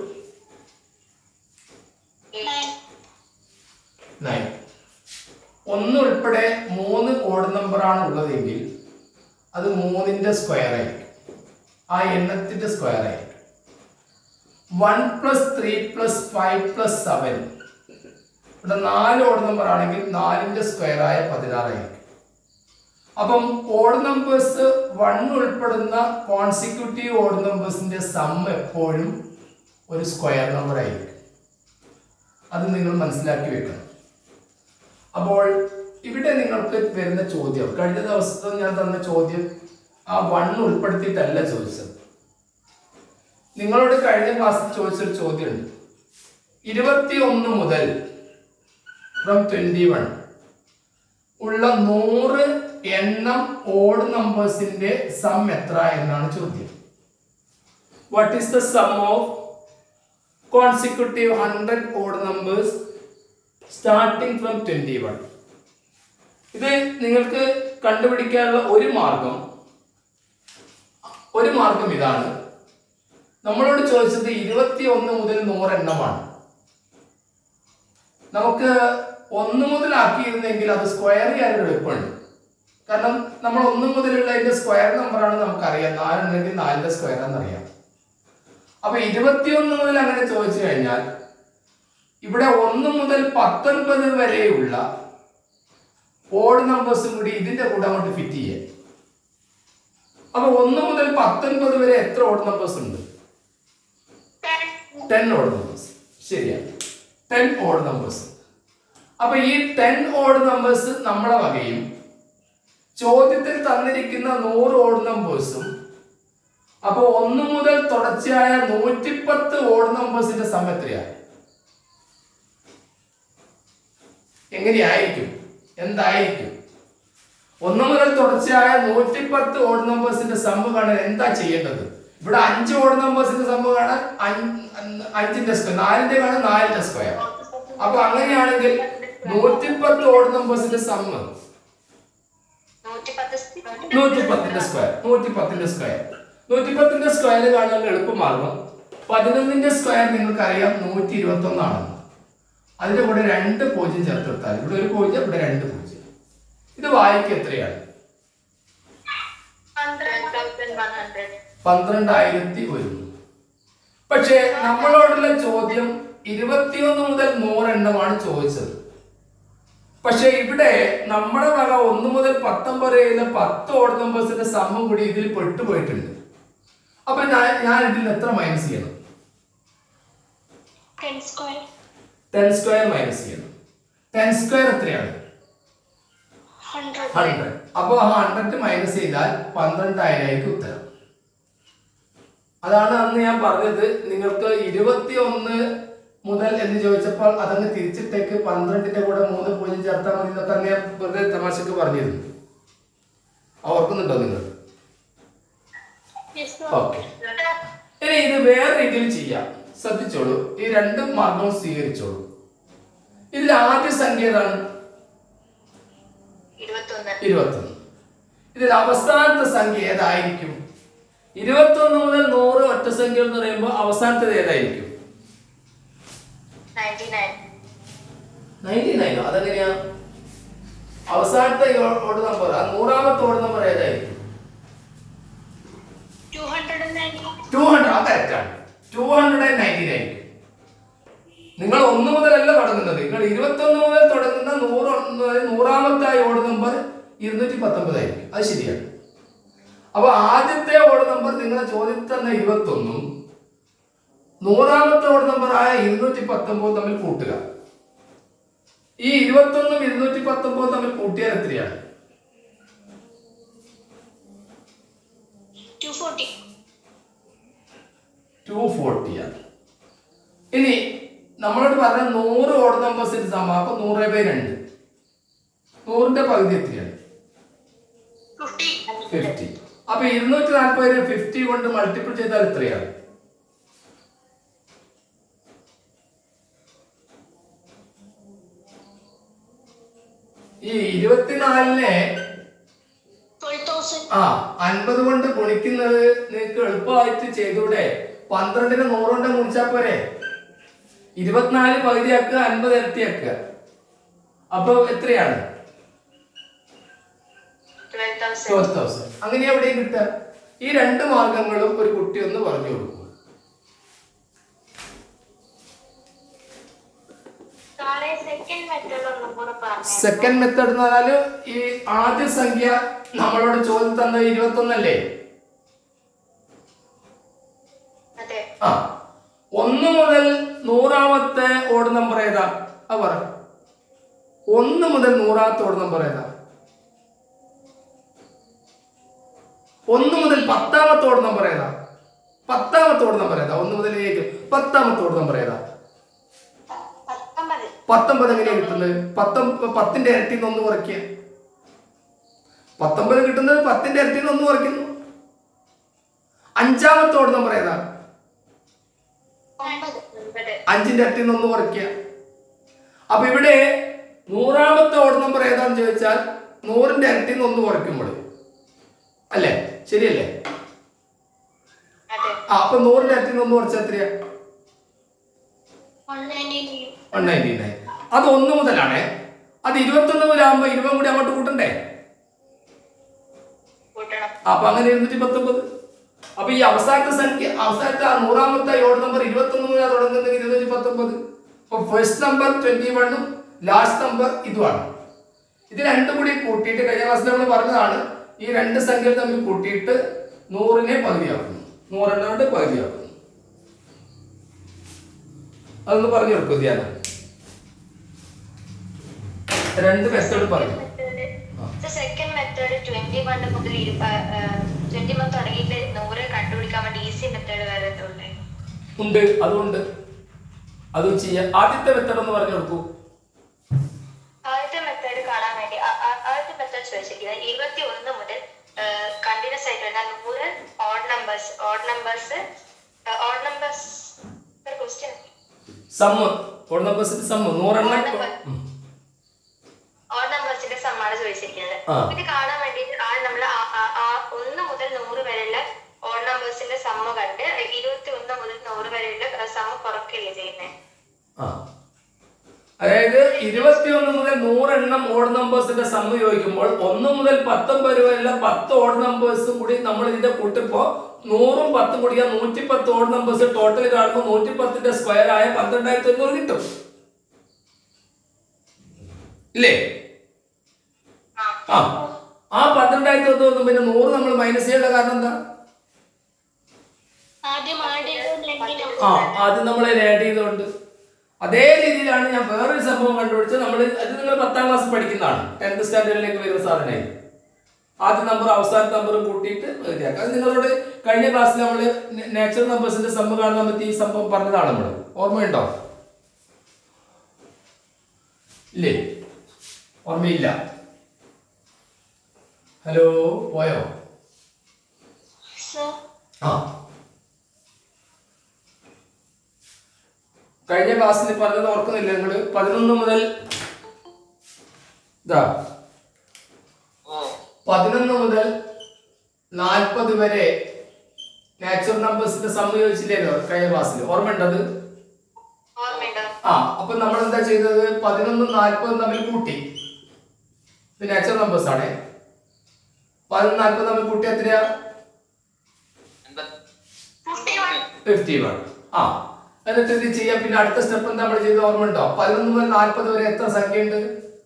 nine. ഒന്ന് ഉൾപ്പെടെ മൂന്ന് ഓഡ് നമ്പർ ആണ് ഉള്ളതെങ്കിൽ അത് മൂന്നിന്റെ സ്ക്വയർ ആയിരിക്കും. ആ എണ്ണത്തിന്റെ സ്ക്വയർ ആയിരിക്കും. One plus three plus five plus seven, ഇവിടെ നാല് ഓഡ് നമ്പർ ആണെങ്കിൽ നാലിന്റെ സ്ക്വയർ ആയ പതിനാറായിരിക്കും. അപ്പം ഓഡ് നമ്പേഴ്സ് വൺ ഉൾപ്പെടുന്ന കോൺസിക്യൂട്ടീവ് ഓഡ് നമ്പേഴ്സിന്റെ സം എപ്പോഴും ഒരു സ്ക്വയർ നമ്പർ ആയിരിക്കും. അത് നിങ്ങൾ മനസ്സിലാക്കി വെക്കണം. അപ്പോൾ ഇവിടെ നിങ്ങൾക്ക് വരുന്ന ചോദ്യം, കഴിഞ്ഞ ദിവസത്തെ ഞാൻ തന്ന ചോദ്യം ആ വൺ ഉൾപ്പെടുത്തിയിട്ടല്ല ചോദിച്ചത്. നിങ്ങളോട് കഴിഞ്ഞ ക്ലാസ്സിൽ ചോദിച്ചൊരു ചോദ്യമുണ്ട്. ഇരുപത്തി ഒന്ന് മുതൽ ഫ്രം ട്വന്റി വൺ ഉള്ള നൂറ് എണ്ണം ഓഡ് നമ്പേഴ്സിന്റെ സം എത്ര എന്നാണ് ചോദ്യം. What is the sum of consecutive hundred odd numbers starting from twenty one? ഇത് നിങ്ങൾക്ക് കണ്ടുപിടിക്കാനുള്ള ഒരു മാർഗം ഒരു മാർഗം ഇതാണ്. നമ്മളോട് ചോദിച്ചത് ഇരുപത്തി ഒന്ന് മുതൽ നൂറെണ്ണമാണ്. നമുക്ക് ഒന്ന് മുതലാക്കിയിരുന്നെങ്കിൽ അത് സ്ക്വയർ ചെയ്യാൻ എളുപ്പമുണ്ട്. കാരണം നമ്മൾ ഒന്ന് മുതലുള്ളതിന്റെ സ്ക്വയർ നമ്പറാണ് നമുക്കറിയാം. നാലുണ്ടെങ്കിൽ നാലിന്റെ സ്ക്വയർ എന്നറിയാം. അപ്പൊ ഇരുപത്തിയൊന്ന് മുതൽ അങ്ങനെ ചോദിച്ചു കഴിഞ്ഞാൽ ഇവിടെ ഒന്ന് മുതൽ പത്തൊൻപത് വരെയുള്ള ഓഡ് നമ്പേഴ്സും കൂടി ഇതിന്റെ കൂടെ അങ്ങോട്ട് ഫിറ്റ് ചെയ്യാം. അപ്പൊ ഒന്ന് മുതൽ പത്തൊൻപത് വരെ എത്ര ഓഡ് നമ്പേഴ്സ് ഉണ്ട്? Ten odd numbers. ശരിയാണ്, ടെൻ ഓഡ് നമ്പേഴ്സ്. അപ്പൊ ഈ ടെൻ ഓഡ് നമ്പേഴ്സ് നമ്മളെ വകയും ചോദ്യത്തിൽ തന്നിരിക്കുന്ന നൂറ് ഓഡ് നമ്പേഴ്സും, അപ്പൊ ഒന്ന് മുതൽ തുടർച്ചയായ നൂറ്റിപ്പത്ത് ഓഡ് നമ്പേഴ്സിന്റെ സം എത്രയാണ്? എങ്ങനെയായിരിക്കും? എന്തായിരിക്കും? ഒന്ന് മുതൽ തുടർച്ചയായ നൂറ്റിപ്പത്ത് ഓഡ് നമ്പേഴ്സിന്റെ സം കാണാൻ എന്താ ചെയ്യേണ്ടത്? ഇവിടെ അഞ്ച് ഓഡ് നമ്പേഴ്സിന്റെ സം കാണാൻ അഞ്ചിന്റെ സ്ക്വയർ, നാലിന്റെ കാണാൻ നാലിന്റെ സ്ക്വയർ. അപ്പൊ അങ്ങനെയാണെങ്കിൽ നൂറ്റിപ്പത്ത് ഓഡ് നമ്പേഴ്സിന്റെ സമ്മ് നൂറ്റിപ്പത്ത് നൂറ്റിപ്പത്തിന്റെ സ്ക്വയർ നൂറ്റിപ്പത്തിന്റെ സ്ക്വയർ നൂറ്റിപ്പത്തിന്റെ സ്ക്വയർ കാണാൻ എളുപ്പമാർഗം പതിനൊന്നിന്റെ സ്ക്വയർ നിങ്ങൾക്കറിയാം നൂറ്റി ഇരുപത്തി ഒന്നാണ്. അതിന്റെ കൂടെ രണ്ട് പൂജ്യം ചേർത്തെടുത്താൽ ഇവിടെ ഒരു പൂജ്യം ഇവിടെ രണ്ട് പൂജ്യം. ഇത് വായിക്ക് എത്രയാണ്? പന്ത്രണ്ടായിരത്തി ഒരുന്നൂറ്. പക്ഷേ നമ്മളോടുള്ള ചോദ്യം ഇരുപത്തിയൊന്ന് മുതൽ നൂറെണ്ണമാണ് ചോദിച്ചത്. പക്ഷെ ഇവിടെ നമ്മുടെ വക ഒന്ന് മുതൽ പത്തൊമ്പത് വരെയുള്ള പത്ത് ഓഡ് നമ്പേഴ്സിന്റെ സമ്മം കൂടി ഇതിൽ പെട്ടുപോയിട്ടുണ്ട്. അപ്പൊ ഞാൻ ഞാൻ ഇതിൽ എത്ര മൈനസ് ചെയ്യണം? ടെൻ സ്ക്വയർ മൈനസ് ചെയ്യണം. ടെൻ സ്ക്വയർ എത്രയാണ്? ഹൺഡ്രഡ്. അപ്പൊ ഹൺഡ്രഡ് മൈനസ് ചെയ്താൽ പന്ത്രണ്ടായിരം ഉത്തരം. അതാണ് അന്ന് ഞാൻ പറഞ്ഞത് നിങ്ങൾക്ക് ഇരുപത്തി ഒന്ന് മുതൽ എന്ന് ചോദിച്ചപ്പോൾ അതങ്ങ് തിരിച്ചിട്ടേക്ക് പന്ത്രണ്ടിന്റെ കൂടെ മൂന്ന് പൂജ്യം ചേർത്താൽ മതി എന്നൊക്കെ അന്ന് ഞാൻ വെറുതെ തമാശക്ക് പറഞ്ഞിരുന്നു. ഓർക്കുന്നുണ്ടോ നിങ്ങൾ? ഓക്കെ. ഇനി ഇത് വേറെ രീതിയിൽ ചെയ്യാം. ശ്രദ്ധിച്ചോളൂ, ഈ രണ്ട് മാർഗവും സ്വീകരിച്ചോളൂ. ഇതിൽ ആദ്യ സംഖ്യ ഏതാണ്? ഇരുപത്തൊന്ന്. ഇതിൽ അവസാനത്തെ സംഖ്യ ഏതായിരിക്കും? ഇരുപത്തൊന്ന് മുതൽ നൂറ് ഒറ്റ സംഖ്യ എന്ന് പറയുമ്പോൾ അവസാനത്തേത് ഏതായിരിക്കും? നയൻറ്റി നയനോ? അതെങ്ങനെയാ? അവസാനത്തെ ഓഡ് നമ്പർ, ആ നൂറാമത്തെ ഓഡ് നമ്പർ ഏതായിരിക്കും? Two hundred. ആ കറക്റ്റ് ആണ്. ടു ഹൺഡ്രഡ് ആൻഡ് നയൻറ്റീൻ ആയിരിക്കും. നിങ്ങൾ ഒന്ന് മുതലല്ല തുടങ്ങുന്നത്. നിങ്ങൾ ഇരുപത്തൊന്ന് മുതൽ തുടങ്ങുന്ന നൂറ് നൂറാമത്തെ ഓഡ് നമ്പർ ഇരുന്നൂറ്റി പത്തൊമ്പത് ആയിരിക്കും. അത് ശരിയാണ്. അപ്പൊ ആദ്യത്തെ ഓഡ് നമ്പർ നിങ്ങളെ ചോദ്യത്തിൽ തന്ന ഇരുപത്തൊന്നും നൂറാമത്തെ ഓഡ് നമ്പർ ആയ ഇരുന്നൂറ്റി പത്തൊമ്പത് തമ്മിൽ കൂട്ടുക. ഈ ഇരുപത്തൊന്നും ഇരുന്നൂറ്റി പത്തൊമ്പത് തമ്മിൽ കൂട്ടിയാൽ എത്രയാണ്? ടു ഫോർട്ടി ആണ്. ഇനി നമ്മളോട് പറഞ്ഞ നൂറ് ഓഡ് നമ്പേഴ്സിന്റെ സമം. അപ്പൊ നൂറ് ബൈ രണ്ട്. നൂറിന്റെ പകുതി എത്രയാണ്? ഫിഫ്റ്റി. അപ്പൊ ഇരുന്നൂറ്റി നാൽപ്പതിനെ ഫിഫ്റ്റി കൊണ്ട് മൾട്ടിപ്പിൾ ചെയ്താൽ എത്രയാണ്? ഈ ഇരുപത്തിനാലിനെ ആ അൻപത് കൊണ്ട് ഗുണിക്കുന്നത് നിങ്ങൾക്ക് എളുപ്പമായിട്ട് ചെയ്തൂടെ? പന്ത്രണ്ടിന് നൂറ് കൊണ്ട് ഗുണിച്ചാൽ പോരെ? ഇരുപത്തിനാല് പകുതിയാക്കുക, അൻപത് ഇരട്ടിയാക്കുക. അപ്പൊ എത്രയാണ്? Twelve thousand. അങ്ങനെ എവിടെയും കിട്ടുക. ഈ രണ്ട് മാർഗങ്ങളും ഒരു കുട്ടി ഒന്ന് പറഞ്ഞു കൊടുക്കും. സെക്കൻഡ് മെത്തേഡ് എന്ന് പറഞ്ഞാല് ഈ ആദ്യ സംഖ്യ നമ്മളോട് ചോദ്യം തന്ന ഇരുപത്തൊന്നല്ലേ? ആ ഒന്ന് മുതൽ നൂറാമത്തെ ഓഡ് നമ്പർ ഏതാ? അത് പറ. ഒന്ന് മുതൽ നൂറാമത്തെ ഓഡ് നമ്പർ ഏതാ? ഒന്ന് മുതൽ പത്താമത്തെ ഓഡ് നമ്പർ ഏതാ? പത്താമത്തെ ഓഡ് നമ്പർ ഏതാ? ഒന്ന് മുതൽ ഏഴ് പത്താമത്തെ ഓഡ് നമ്പർ ഏതാ? പത്തൊമ്പത്. എങ്ങനെയാ കിട്ടുന്നത്? പത്തൊമ്പത് പത്തിന്റെ ഇരട്ടി ഒന്ന് കുറയ്ക്കുക. പത്തൊമ്പത് കിട്ടുന്നത് പത്തിന്റെ ഇരട്ടി ഒന്ന് കുറയ്ക്കുന്നു. അഞ്ചാമത്തെ ഓഡ് നമ്പർ ഏതാ? അഞ്ചിന്റെ ഇരട്ടി ഒന്ന് കുറയ്ക്കുക. അപ്പൊ ഇവിടെ നൂറാമത്തെ ഓഡ് നമ്പർ ഏതാന്ന് ചോദിച്ചാൽ നൂറിന്റെ ഇരട്ടി ഒന്ന് കുറയ്ക്കുമ്പോൾ അല്ലേ? ശരിയല്ലേ? ആ അപ്പൊ നൂറിന്റെ ഇരട്ടി ഒന്ന് കുറച്ചാൽ എത്രയാ? One ninety nine. അത് ഒന്ന് മുതലാണ്. അത് ഇരുപത്തൊന്ന് മുതലാകുമ്പോ ഇരുപതും കൂടി അങ്ങോട്ട് കൂട്ടണ്ടേ? അപ്പൊ അങ്ങനെ ഇരുന്നൂറ്റി പത്തൊമ്പത്. അപ്പൊ ഈ അവസാനത്തെ സംഖ്യ അവസാനത്തെ ആ നൂറാമത്തെ ഓഡ് നമ്പർ ഇരുപത്തൊന്ന് മുതൽ തുടങ്ങുന്നത് ഇരുന്നൂറ്റി പത്തൊമ്പത്. അപ്പൊ ഫസ്റ്റ് നമ്പർ ട്വന്റി വണ്ണും ലാസ്റ്റ് നമ്പർ ഇതുമാണ്. ഇത് രണ്ടും കൂടി കൂട്ടിയിട്ട് കഴിഞ്ഞ ക്ലാസ്സിൽ നമ്മൾ പറഞ്ഞതാണ്. ഈ രണ്ട് സംഖ്യകൾ തമ്മിൽ കൂട്ടിയിട്ട് നൂറിനെ പകുതിയാക്കുന്നു. നൂറെണ്ണം കൊണ്ട് പകുതിയാക്കുന്നു. അതൊന്ന് പറഞ്ഞു കൊടുക്കും ധ്യാന. രണ്ട് മെത്തേഡ് പറഞ്ഞു. സെക്കൻഡ് മെത്തേഡ് ട്വന്റി വൺ മുതൽ ട്വന്റി വൺ തുടങ്ങിയിട്ട് നൂറ് കണ്ടുപിടിക്കാൻ വേണ്ടി ഈസി മെത്തേഡ് വേറെ ഉണ്ട്. അതുകൊണ്ട് അതും ചെയ്യാം. ആദ്യത്തെ മെത്തേഡ് ഒന്ന് പറഞ്ഞു കൊടുക്കൂ. ആദ്യത്തെ മെത്തേഡ് കാണാൻ വേണ്ടി ആദ്യത്തെ മെത്തേഡ് ചോദിച്ചിരിക്കുന്നത് ഇരുപത്തി ഒന്ന് മുതൽ കണ്ടിന്യൂസ് ആയിട്ട് വരുന്ന നൂറ് odd numbers odd numbers odd numbers question sum odd നമ്പേഴ്സിന്റെ സമ്മ് നൂറെണ്ണം ഇത് കാണാൻ വേണ്ടിയിട്ട് ആ നമ്മൾ ഒന്ന് മുതൽ നൂറ് വരെയുള്ള ഓഡ് നമ്പേഴ്സിന്റെ സമ്മ കണ്ട് ഇരുപത്തി ഒന്ന് മുതൽ നൂറ് വരെയുള്ള സമ്മ കുറയ്ക്കുകയല്ലേ ചെയ്യുന്നത്. അതായത് ഇരുപത്തിയൊന്ന് മുതൽ നൂറെണ്ണം ഓഡ് നമ്പേഴ്സിന്റെ സമ്മ് ചോദിക്കുമ്പോൾ ഒന്ന് മുതൽ പത്തൊമ്പത് വരെയുള്ള പത്ത് ഓഡ് നമ്പേഴ്സും കൂടി നമ്മൾ ഇതിന്റെ കൂട്ടിപ്പോ നൂറും പത്തും കൂടിയാൽ നൂറ്റി പത്ത് ഓഡ് നമ്പേഴ്സ് ടോട്ടൽ കാണുമ്പോൾ നൂറ്റി പത്തിന്റെ സ്ക്വയർ ആയ പന്ത്രണ്ടായിരത്തി തൊണ്ണൂറ് കിട്ടും ഇല്ലേ? ആ ആ പന്ത്രണ്ടായിരത്തി തൊണ്ണൂറ് പിന്നെ നൂറ് നമ്മൾ മൈനസ് ചെയ്യേണ്ട കാരണം എന്താ? ആ ആദ്യം നമ്മൾ ആഡ് ചെയ്തുകൊണ്ട് അതേ രീതിയിലാണ് ഞാൻ വേറൊരു സംഭവം കണ്ടുപിടിച്ചത്. നമ്മൾ അത് നിങ്ങൾ പത്താം ക്ലാസ് പഠിക്കുന്നതാണ്, ടെൻത്ത് സ്റ്റാൻഡേർഡിലേക്ക് വരുന്ന സാധനമായി ആദ്യ നമ്പർ അവസാന നമ്പറും കൂട്ടിയിട്ട് എഴുതിയാക്കാം. അത് നിങ്ങളോട് കഴിഞ്ഞ ക്ലാസ്സിൽ നമ്മൾ നാച്ചുറൽ നമ്പേഴ്സിന്റെ സമ്മ് കാണാൻ പറ്റി ഈ സംഭവം പറഞ്ഞതാണ്. നമ്മൾ ഓർമ്മയുണ്ടോ? ഇല്ലേ? ഓർമ്മയില്ല? ഹലോ പോയോ? ആ കഴിഞ്ഞ ക്ലാസ്സിൽ പറഞ്ഞത് ഓർക്കുന്നില്ല നിങ്ങൾ? പതിനൊന്ന് മുതൽ ഇതാ പതിനൊന്ന് മുതൽ നാൽപ്പത് വരെ നാച്ചുറൽ നമ്പേഴ്സിന്റെ സമ്മ് ചോദിച്ചില്ലേനോ കഴിഞ്ഞ ക്ലാസ്സിൽ? ഓർമ്മയുണ്ടത്? ആ അപ്പൊ നമ്മൾ എന്താ ചെയ്തത്? പതിനൊന്നും നാൽപ്പതും തമ്മിൽ കൂട്ടി. ഇത് നാച്ചുറൽ നമ്പേഴ്സ് ആണ്. പതിനൊന്ന് നാൽപ്പത് തമ്മിൽ കൂട്ടി എത്രയാ? Fifty one. ആ എന്നിട്ട് ഇത് ചെയ്യാം. പിന്നെ അടുത്ത സ്റ്റെപ്പ് എന്താ നമ്മൾ ചെയ്ത് ഓർമ്മ ഉണ്ടോ? പതിനൊന്ന് മുതൽ നാൽപ്പത് വരെ എത്ര സംഖ്യ ഉണ്ട്?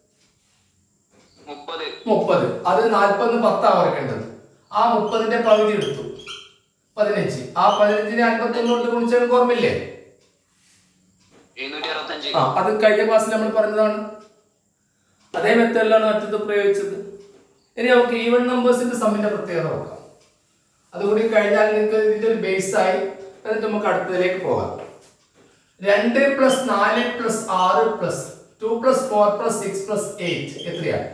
മുപ്പത്. അത് നാൽപ്പത് പത്താ ഓർക്കേണ്ടത്. ആ മുപ്പതിന്റെ പകുതി എടുത്തു, പതിനഞ്ച്. ആ പതിനഞ്ചിനെ അൻപത്തി ഒന്ന് കൊണ്ട് ഗുണിച്ചാൽ ഓർമ്മയില്ലേ? ആ അത് കഴിഞ്ഞ ക്ലാസ്സിൽ നമ്മൾ പറഞ്ഞതാണ്. അതേ മെത്തേഡിലാണ് മറ്റത് പ്രയോഗിച്ചത്. ഇനി നമുക്ക് ഈവൻ നമ്പേഴ്സിന്റെ സമ്മിന്റെ പ്രത്യേകത നോക്കാം. അതുകൂടി കഴിഞ്ഞാൽ നിങ്ങൾക്ക് ഇതിന്റെ ഒരു ബേസ് ആയി. എന്നിട്ട് നമുക്ക് അടുത്തതിലേക്ക് പോകാം. രണ്ട് പ്ലസ് നാല് പ്ലസ് ആറ് plus two plus four plus six plus eight എത്രയാണ്?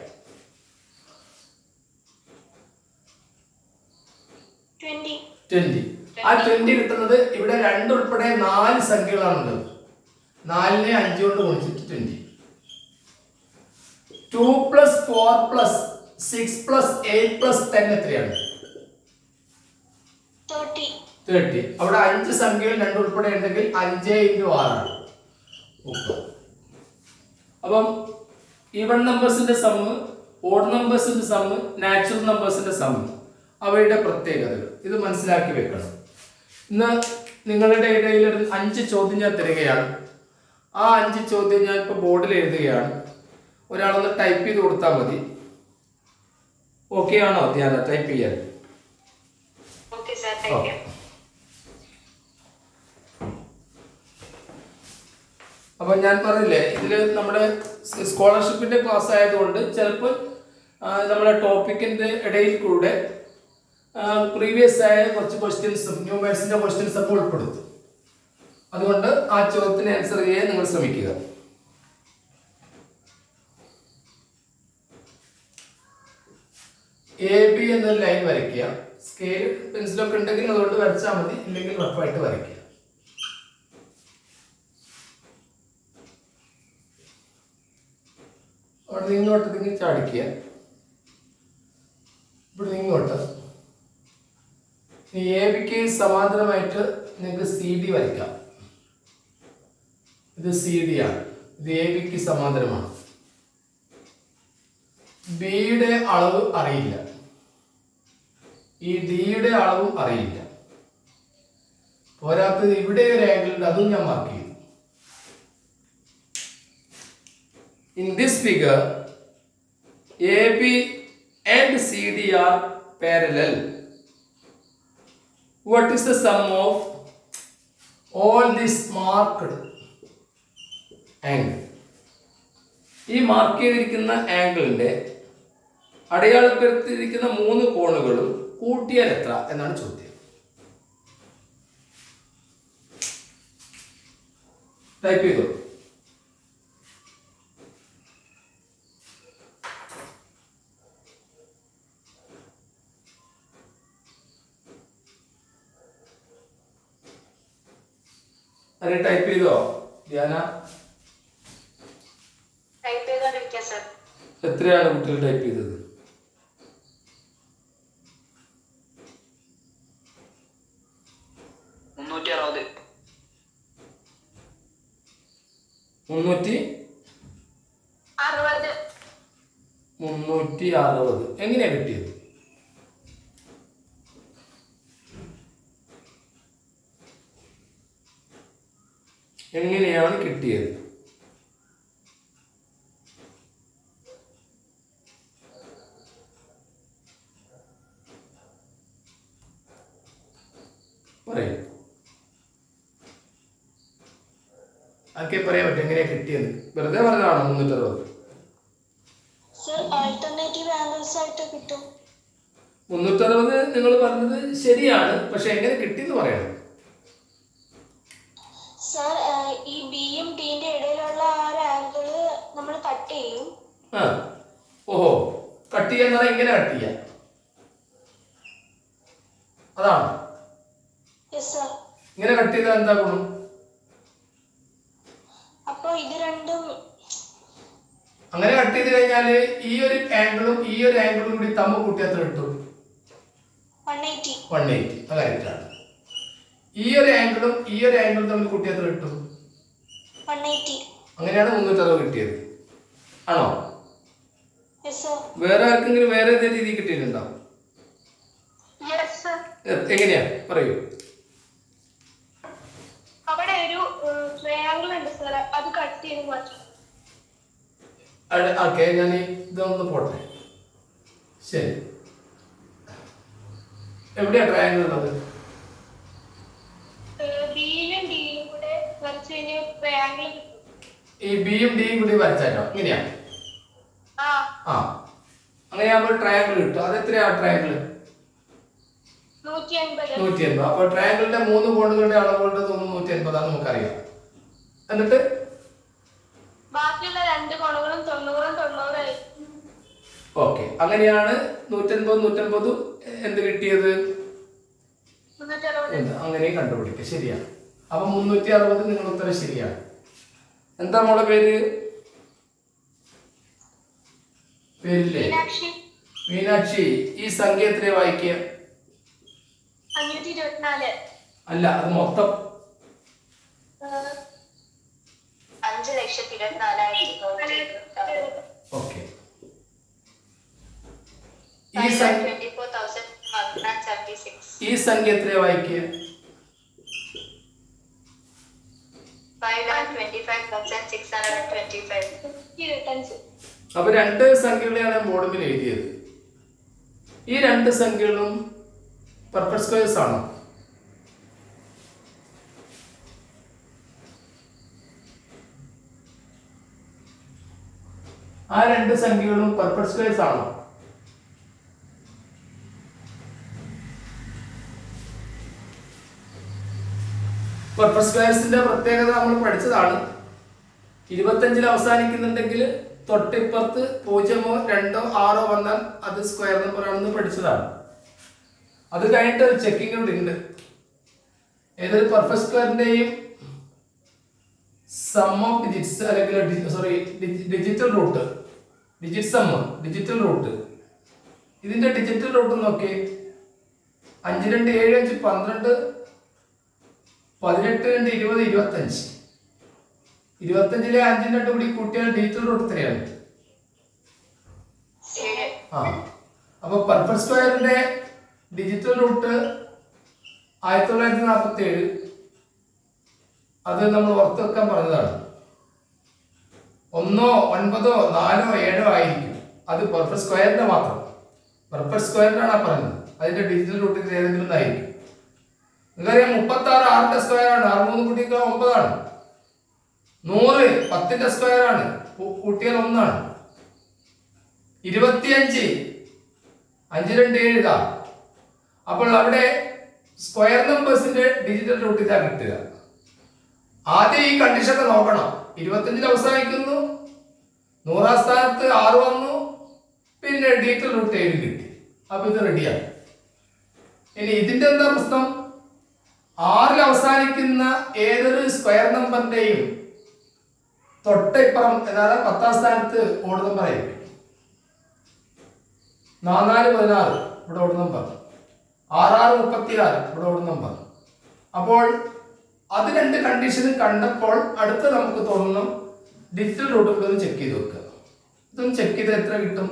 ട്വന്റി. ആ ട്വന്റി കിട്ടുന്നത് ഇവിടെ രണ്ട് ഉൾപ്പെടെ നാല് സംഖ്യകളാണുള്ളത്. നാലിനെ അഞ്ച് കൊണ്ട് ഗുണിച്ചിട്ട് twenty. Two plus four plus six plus eight plus ten എത്രയാണ്? തേർട്ടി. അവിടെ അഞ്ച് സംഖ്യകൾ രണ്ട് ഉൾപ്പെടെ ഉണ്ടെങ്കിൽ അഞ്ച് ഇൻറ്റു ആറാണ് മുപ്പത്. അപ്പം ഈവൺ നമ്പേഴ്സിന്റെ സമ്മ്, ഓഡ് നമ്പേഴ്സിന്റെ സമ്മ്, നാച്ചുറൽ നമ്പേഴ്സിന്റെ സമ്മ്, അവയുടെ പ്രത്യേകതകൾ ഇത് മനസ്സിലാക്കി വെക്കണം. ഇന്ന് നിങ്ങളുടെ ഇടയിൽ ഒരു അഞ്ച് ചോദ്യം ഞാൻ തരികയാണ്. ആ അഞ്ച് ചോദ്യം ഞാൻ ഇപ്പോൾ ബോർഡിൽ എഴുതുകയാണ്. ഒരാളൊന്ന് ടൈപ്പ് ചെയ്ത് കൊടുത്താൽ മതി. ഓക്കെ ആണോ ധ്യാന? ടൈപ്പ് ചെയ്യാൻ? അപ്പൊ ഞാൻ പറഞ്ഞില്ലേ, ഇതിൽ നമ്മുടെ സ്കോളർഷിപ്പിന്റെ ക്ലാസ് ആയതുകൊണ്ട് ചിലപ്പോൾ നമ്മുടെ ടോപ്പിക്കിന്റെ ഇടയിൽ കൂടെ പ്രീവിയസ് ആയ കുറച്ച് ക്വസ്റ്റ്യൻസും ന്യൂമേഴ്സിന്റെ ക്വസ്റ്റ്യൻസ് ഒക്കെ ഉൾപ്പെടുത്തും. അതുകൊണ്ട് ആ ചോദ്യത്തിന് ആൻസർ ചെയ്യാൻ നിങ്ങൾ ശ്രമിക്കുക. എ ബി എന്നൊരു ലൈൻ വരയ്ക്കുക. സ്കെയിൽ പെൻസിലൊക്കെ ഉണ്ടെങ്കിൽ അതുകൊണ്ട് വരച്ചാൽ മതി, ഇല്ലെങ്കിൽ റഫായിട്ട് വരയ്ക്കുക. അവിടെ നിന്ന് ഇങ്ങോട്ട് നിങ്ങൾ ചാടിക്കുക, ഇവിടെ ഇങ്ങോട്ട്. എ ബിക്ക് സമാന്തരമായിട്ട് നിങ്ങൾക്ക് സി ഡി വരയ്ക്കാം. ഇത് സി ഡി ആണ്, ഇത് എ ബിക്ക് സമാന്തരമാണ്. ബിയുടെ അളവ് അറിയില്ല, ഈ ഡിയുടെ അളവും അറിയില്ല. പോരാത്തത് ഇവിടെ ഒരു ആംഗിൾ ഉണ്ട്, അതും ഞാൻ മാർക്ക് ചെയ്തു. In this figure, A B and C D are parallel. What is the sum of all this marked angle? ഈ മാർക്ക് ചെയ്തിരിക്കുന്ന ആംഗിളിന്റെ അടയാളപ്പെടുത്തിയിരിക്കുന്ന മൂന്ന് കോണുകളും കൂട്ടിയാൽ എത്ര എന്നാണ് ചോദ്യം. ടൈപ്പ് ചെയ്തു. അതെ ടൈപ്പ് ചെയ്തോ ധ്യാന? എത്രയാണ് കുട്ടികൾ ടൈപ്പ് ചെയ്തത്? മുന്നൂറ്റി അറുപത്. മുന്നൂറ്റി അറുപത് എങ്ങനെയാ കിട്ടിയത്? എങ്ങനെയാണ് കിട്ടിയത്? പറയൂ. ആർക്കെ പറയാൻ പറ്റും എങ്ങനെയാ കിട്ടിയത്? വെറുതെ പറഞ്ഞതാണോ മുന്നൂറ്റി അറുപത്? മുന്നൂറ്റി അറുപത് നിങ്ങൾ പറഞ്ഞത് ശരിയാണ്, പക്ഷെ എങ്ങനെ കിട്ടിയെന്ന് പറയണം. സർ, ഈ ബിയും ഡിന്റെ ഇടയിലുള്ള ആ ഒരു ആംഗിള് നമ്മൾ കട്ട് ചെയ്യും. ആ, ഓഹോ, കട്ട് ചെയ്യാന്ന് പറഞ്ഞാൽ എങ്ങനെ കട്ട് ചെയ്യാം? അതാണ്. ഇങ്ങനെ കട്ട് ചെയ്താൽ എന്താ ഗുണം? അപ്പൊ ഇത് രണ്ടും അങ്ങനെ കട്ട് ചെയ്ത് കഴിഞ്ഞാല് ഈ ഒരു ആംഗിളും ഈ ഒരു ആംഗിളും കൂടി തമ്മിൽ കൂട്ടി എത്ര കിട്ടും? One eighty. One eighty. അത് കറക്റ്റ് ആണ്. ഈ ഒരു ആംഗിളും ഈ ഒരു ആംഗിളും തമ്മിൽ കൂട്ടി എത്ര കിട്ടും? One eighty. അങ്ങനെയാണ് മുന്നൂറ്റി അറുപത് കിട്ടിയത്. ആണോ? വേറെ ആർക്കെങ്കിലും വേറെ ഏതെങ്കിലും രീതി കിട്ടിയിട്ടുണ്ടോ? എങ്ങനെയാ പറയൂ. അവിടെ ഒരു ട്രയാങ്കിൾ ഉണ്ട് സർ, അത് കട്ട് ചെയ്ത് മാറ്റി. ഓക്കെ, ഞാൻ ഇതൊന്ന് പോട്ടെ. ശരി, എവിടെയാ ട്രയാങ്കിൾ ഉള്ളത്? ബിയിലും ഡിയിലും കൂടെ വരച്ചു കഴിഞ്ഞാൽ ട്രയാങ്കിൾ കിട്ടും. ഈ ബിയും ഡിയും കൂടി വരച്ചാലോ? ഇങ്ങനെയാ? ആ, അങ്ങനെയാകുമ്പോൾ ട്രയാങ്കിൾ കിട്ടും. അത് എത്രയാ ട്രയാങ്കിൾ? നൂറ്റി അൻപത്. നൂറ്റി അൻപത്. അപ്പൊ ട്രയാങ്കിളിന്റെ മൂന്ന് കോണുകളുടെ അളവുകളുടെ നൂറ്റി അൻപതാണ് നമുക്കറിയാം. എന്നിട്ട് ബാക്കിയുള്ള രണ്ട് കോണുകളും തൊണ്ണൂറും തൊണ്ണൂറായി. ഓക്കെ, അങ്ങനെയാണ് നൂറ്റൻപത് നൂറ്റൻപതും എന്ത് കിട്ടിയത്? അങ്ങനെ കണ്ടുപിടിക്കുക. ശരിയാണ്. അപ്പൊ മുന്നൂറ്റി അറുപത് നിങ്ങൾ ഉത്തരം ശരിയാണ്. എന്താ മോളെ പേര്? പേരില്ലേ? മീനാക്ഷി. ഈ സംഖ്യ എത്രയാ വായിക്കുക? അഞ്ഞൂറ്റി ഇരുപത്തിനാല്. അല്ല, അത് മൊത്തം അഞ്ച് ലക്ഷത്തി ഇരുപത്തിനാലായിരത്തി. ഓക്കെ, ഈ സംഖ്യ എത്രയാ വായിക്കുക? അപ്പൊ രണ്ട് സംഖ്യകളെയാണ് ബോർഡിൽ എഴുതിയത്. ഈ രണ്ട് സംഖ്യകളും പെർഫെക്റ്റ് സ്ക്വയേഴ്സ് ആണോ? ആ രണ്ട് സംഖ്യകളും പെർഫെക്റ്റ് സ്ക്വയേഴ്സ് ആണോ? പെർഫെക്റ്റ് സ്ക്വയേഴ്സിന്റെ പ്രത്യേകത നമ്മൾ പഠിച്ചതാണ്. ഇരുപത്തഞ്ചിൽ അവസാനിക്കുന്നുണ്ടെങ്കിൽ തൊട്ടിപ്പുറത്ത് പൂജ്യമോ രണ്ടോ ആറോ വന്നാൽ അത് സ്ക്വയർ നമ്പർ ആണെന്ന് പഠിച്ചതാണ്. അത് കഴിഞ്ഞിട്ട് ഒരു ചെക്കിംഗ് കൂടി ഉണ്ട്. ഏതൊരു പെർഫെക്റ്റ് സ്ക്വയറിന്റെയും സം ഓഫ് ഡിജിറ്റ്സ് അല്ലെങ്കിൽ sorry digital root, digit sum, digital root. ഇതിന്റെ ഡിജിറ്റൽ റൂട്ട് നോക്കി. അഞ്ച് രണ്ട് ഏഴ് അഞ്ച് പന്ത്രണ്ട്, പതിനെട്ട് രണ്ട് ഇരുപത് ഇരുപത്തഞ്ച്. ഇരുപത്തഞ്ചിലെ അഞ്ചിന്റെ രണ്ട് കൂടി കൂട്ടിയാൽ ഡിജിറ്റൽ റൂട്ട് എത്രയാണ്? ആ, അപ്പൊ പെർഫെക്റ്റ് സ്ക്വയറിന്റെ ഡിജിറ്റൽ റൂട്ട് ആയിരത്തി തൊള്ളായിരത്തി നാൽപ്പത്തി ഏഴ്. അത് നമ്മൾ ഓർത്ത് വെക്കാൻ പറഞ്ഞതാണ്. ഒന്നോ ഒൻപതോ നാലോ ഏഴോ ആയിരിക്കും. അത് പെർഫെക്റ്റ് സ്ക്വയറിന്റെ മാത്രം. പെർഫെക്റ്റ് സ്ക്വയറിനാണ് പറഞ്ഞത്. അതിന്റെ ഡിജിറ്റൽ റൂട്ടിൽ ഏതെങ്കിലും ഒന്നായിരിക്കും. നിങ്ങൾക്കറിയാം മുപ്പത്തി ആറ് ആറിന്റെ സ്ക്വയർ ആണ്. ആറ് മൂന്ന് കൂട്ടിയാൽ ഒമ്പതാണ്. നൂറ് പത്തിന്റെ സ്ക്വയർ ആണ്, കൂട്ടിയാൽ ഒന്നാണ്. ഇരുപത്തിയഞ്ച് അഞ്ച് രണ്ട് ഏഴ് ഇതാ. അപ്പോൾ അവിടെ സ്ക്വയർ നമ്പേഴ്സിന്റെ ഡിജിറ്റൽ റൂട്ട് ഇതാ കിട്ടുക. ആദ്യം ഈ കണ്ടീഷനൊക്കെ നോക്കണം. ഇരുപത്തഞ്ചിൽ അവസാനിക്കുന്നു, നൂറാം സ്ഥാനത്ത് ആറ് വന്നു, പിന്നെ ഡിജിറ്റൽ റൂട്ട് ഏഴ് കിട്ടി. അപ്പൊ ഇത് റെഡിയാണ്. ഇനി ഇതിന്റെ എന്താ പ്രശ്നം? ആറിൽ അവസാനിക്കുന്ന ഏതൊരു സ്ക്വയർ നമ്പറിന്റെയും തൊട്ടിപ്പുറം അതായത് പത്താം സ്ഥാനത്ത് ഓട് നമ്പർ ആയിരിക്കും. നാല് പതിനാറ് ഇവിടെ ഓട് നമ്പർ, ആറാറ് മുപ്പത്തി ആറ് ഇവിടെ ഓട് നമ്പർ. അപ്പോൾ അത് രണ്ട് കണ്ടീഷനും കണ്ടപ്പോൾ അടുത്ത് നമുക്ക് തോന്നുന്നു ഡിജിറ്റൽ റൂട്ട് കൂടെ ഒന്ന് ചെക്ക് ചെയ്ത് നോക്കുക. ഇതൊന്ന് ചെക്ക് ചെയ്താൽ എത്ര കിട്ടും?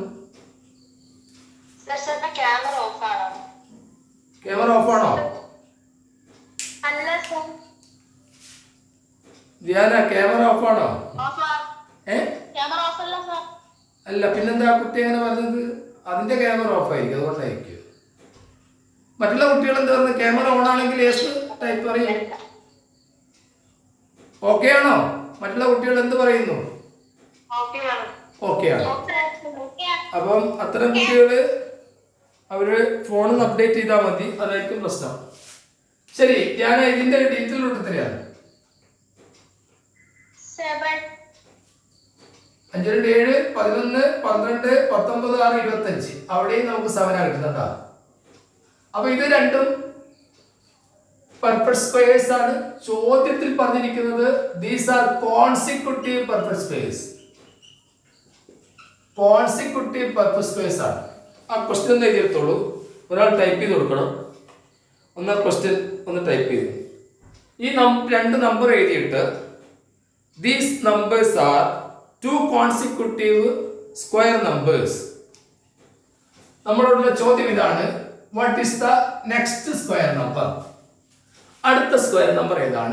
ക്യാമറ ഓഫ് ആണോ? ക്യാമറ ഓഫ് ആണോ? അല്ല സർ. ധ്യാന ക്യാമറ ഓഫ് ആണോ? ഏ ക്യാമറ ഓഫ് അല്ല സർ. അല്ല പിന്നെന്താ കുട്ടി അങ്ങനെ പറഞ്ഞത്? അതിന്റെ ക്യാമറ ഓഫ് ആയിരിക്കും, അതുകൊണ്ടായിരിക്കും. മറ്റുള്ള കുട്ടികൾ എന്താ പറയുന്നത്? ക്യാമറ ഓൺ ആണെങ്കിൽ ഏത് ടൈപ്പ് പറയും? ഓക്കെ ആണോ? മറ്റുള്ള കുട്ടികൾ എന്ത് പറയുന്നു? ഓക്കെ ആണ്. അപ്പം അത്തരം കുട്ടികള് അവര് ഫോണിൽ അപ്ഡേറ്റ് ചെയ്താൽ മതി, അതായിരിക്കും പ്രശ്നം. ശരി, ഞാൻ ഇതിന്റെ ഡീറ്റെയിൽ റൂട്ട് എത്രയാണ്? അഞ്ചു രണ്ട് ഏഴ് പതിനൊന്ന് പന്ത്രണ്ട് പത്തൊമ്പത് ആറ് ഇരുപത്തി അഞ്ച്. അവിടെയും നമുക്ക് സെവനാ കിട്ടുന്നുണ്ടാ. അപ്പൊ ഇത് രണ്ടും പെർഫെക്റ്റ് സ്ക്വയേഴ്സ് ആണ്. ചോദ്യത്തിൽ പറഞ്ഞിരിക്കുന്നത് these are consecutive perfect squares. Consecutive perfect squares ആണ്. ആ ക്വസ്റ്റ്യൻ ഒന്ന് എഴുതിയെടുത്തോളൂ. ഒരാൾ ടൈപ്പ് ചെയ്ത് കൊടുക്കണം. ഒന്നാ ക്വസ്റ്റ്യൻ ഒന്ന് ടൈപ്പ് ചെയ്തു. ഈ രണ്ട് നമ്പർ എഴുതിയിട്ട് these numbers are two consecutive square numbers. നമ്മളോടുള്ള ചോദ്യം ഇതാണ്, what is the next square number? അടുത്ത സ്ക്വയർ നമ്പർ ഏതാണ്?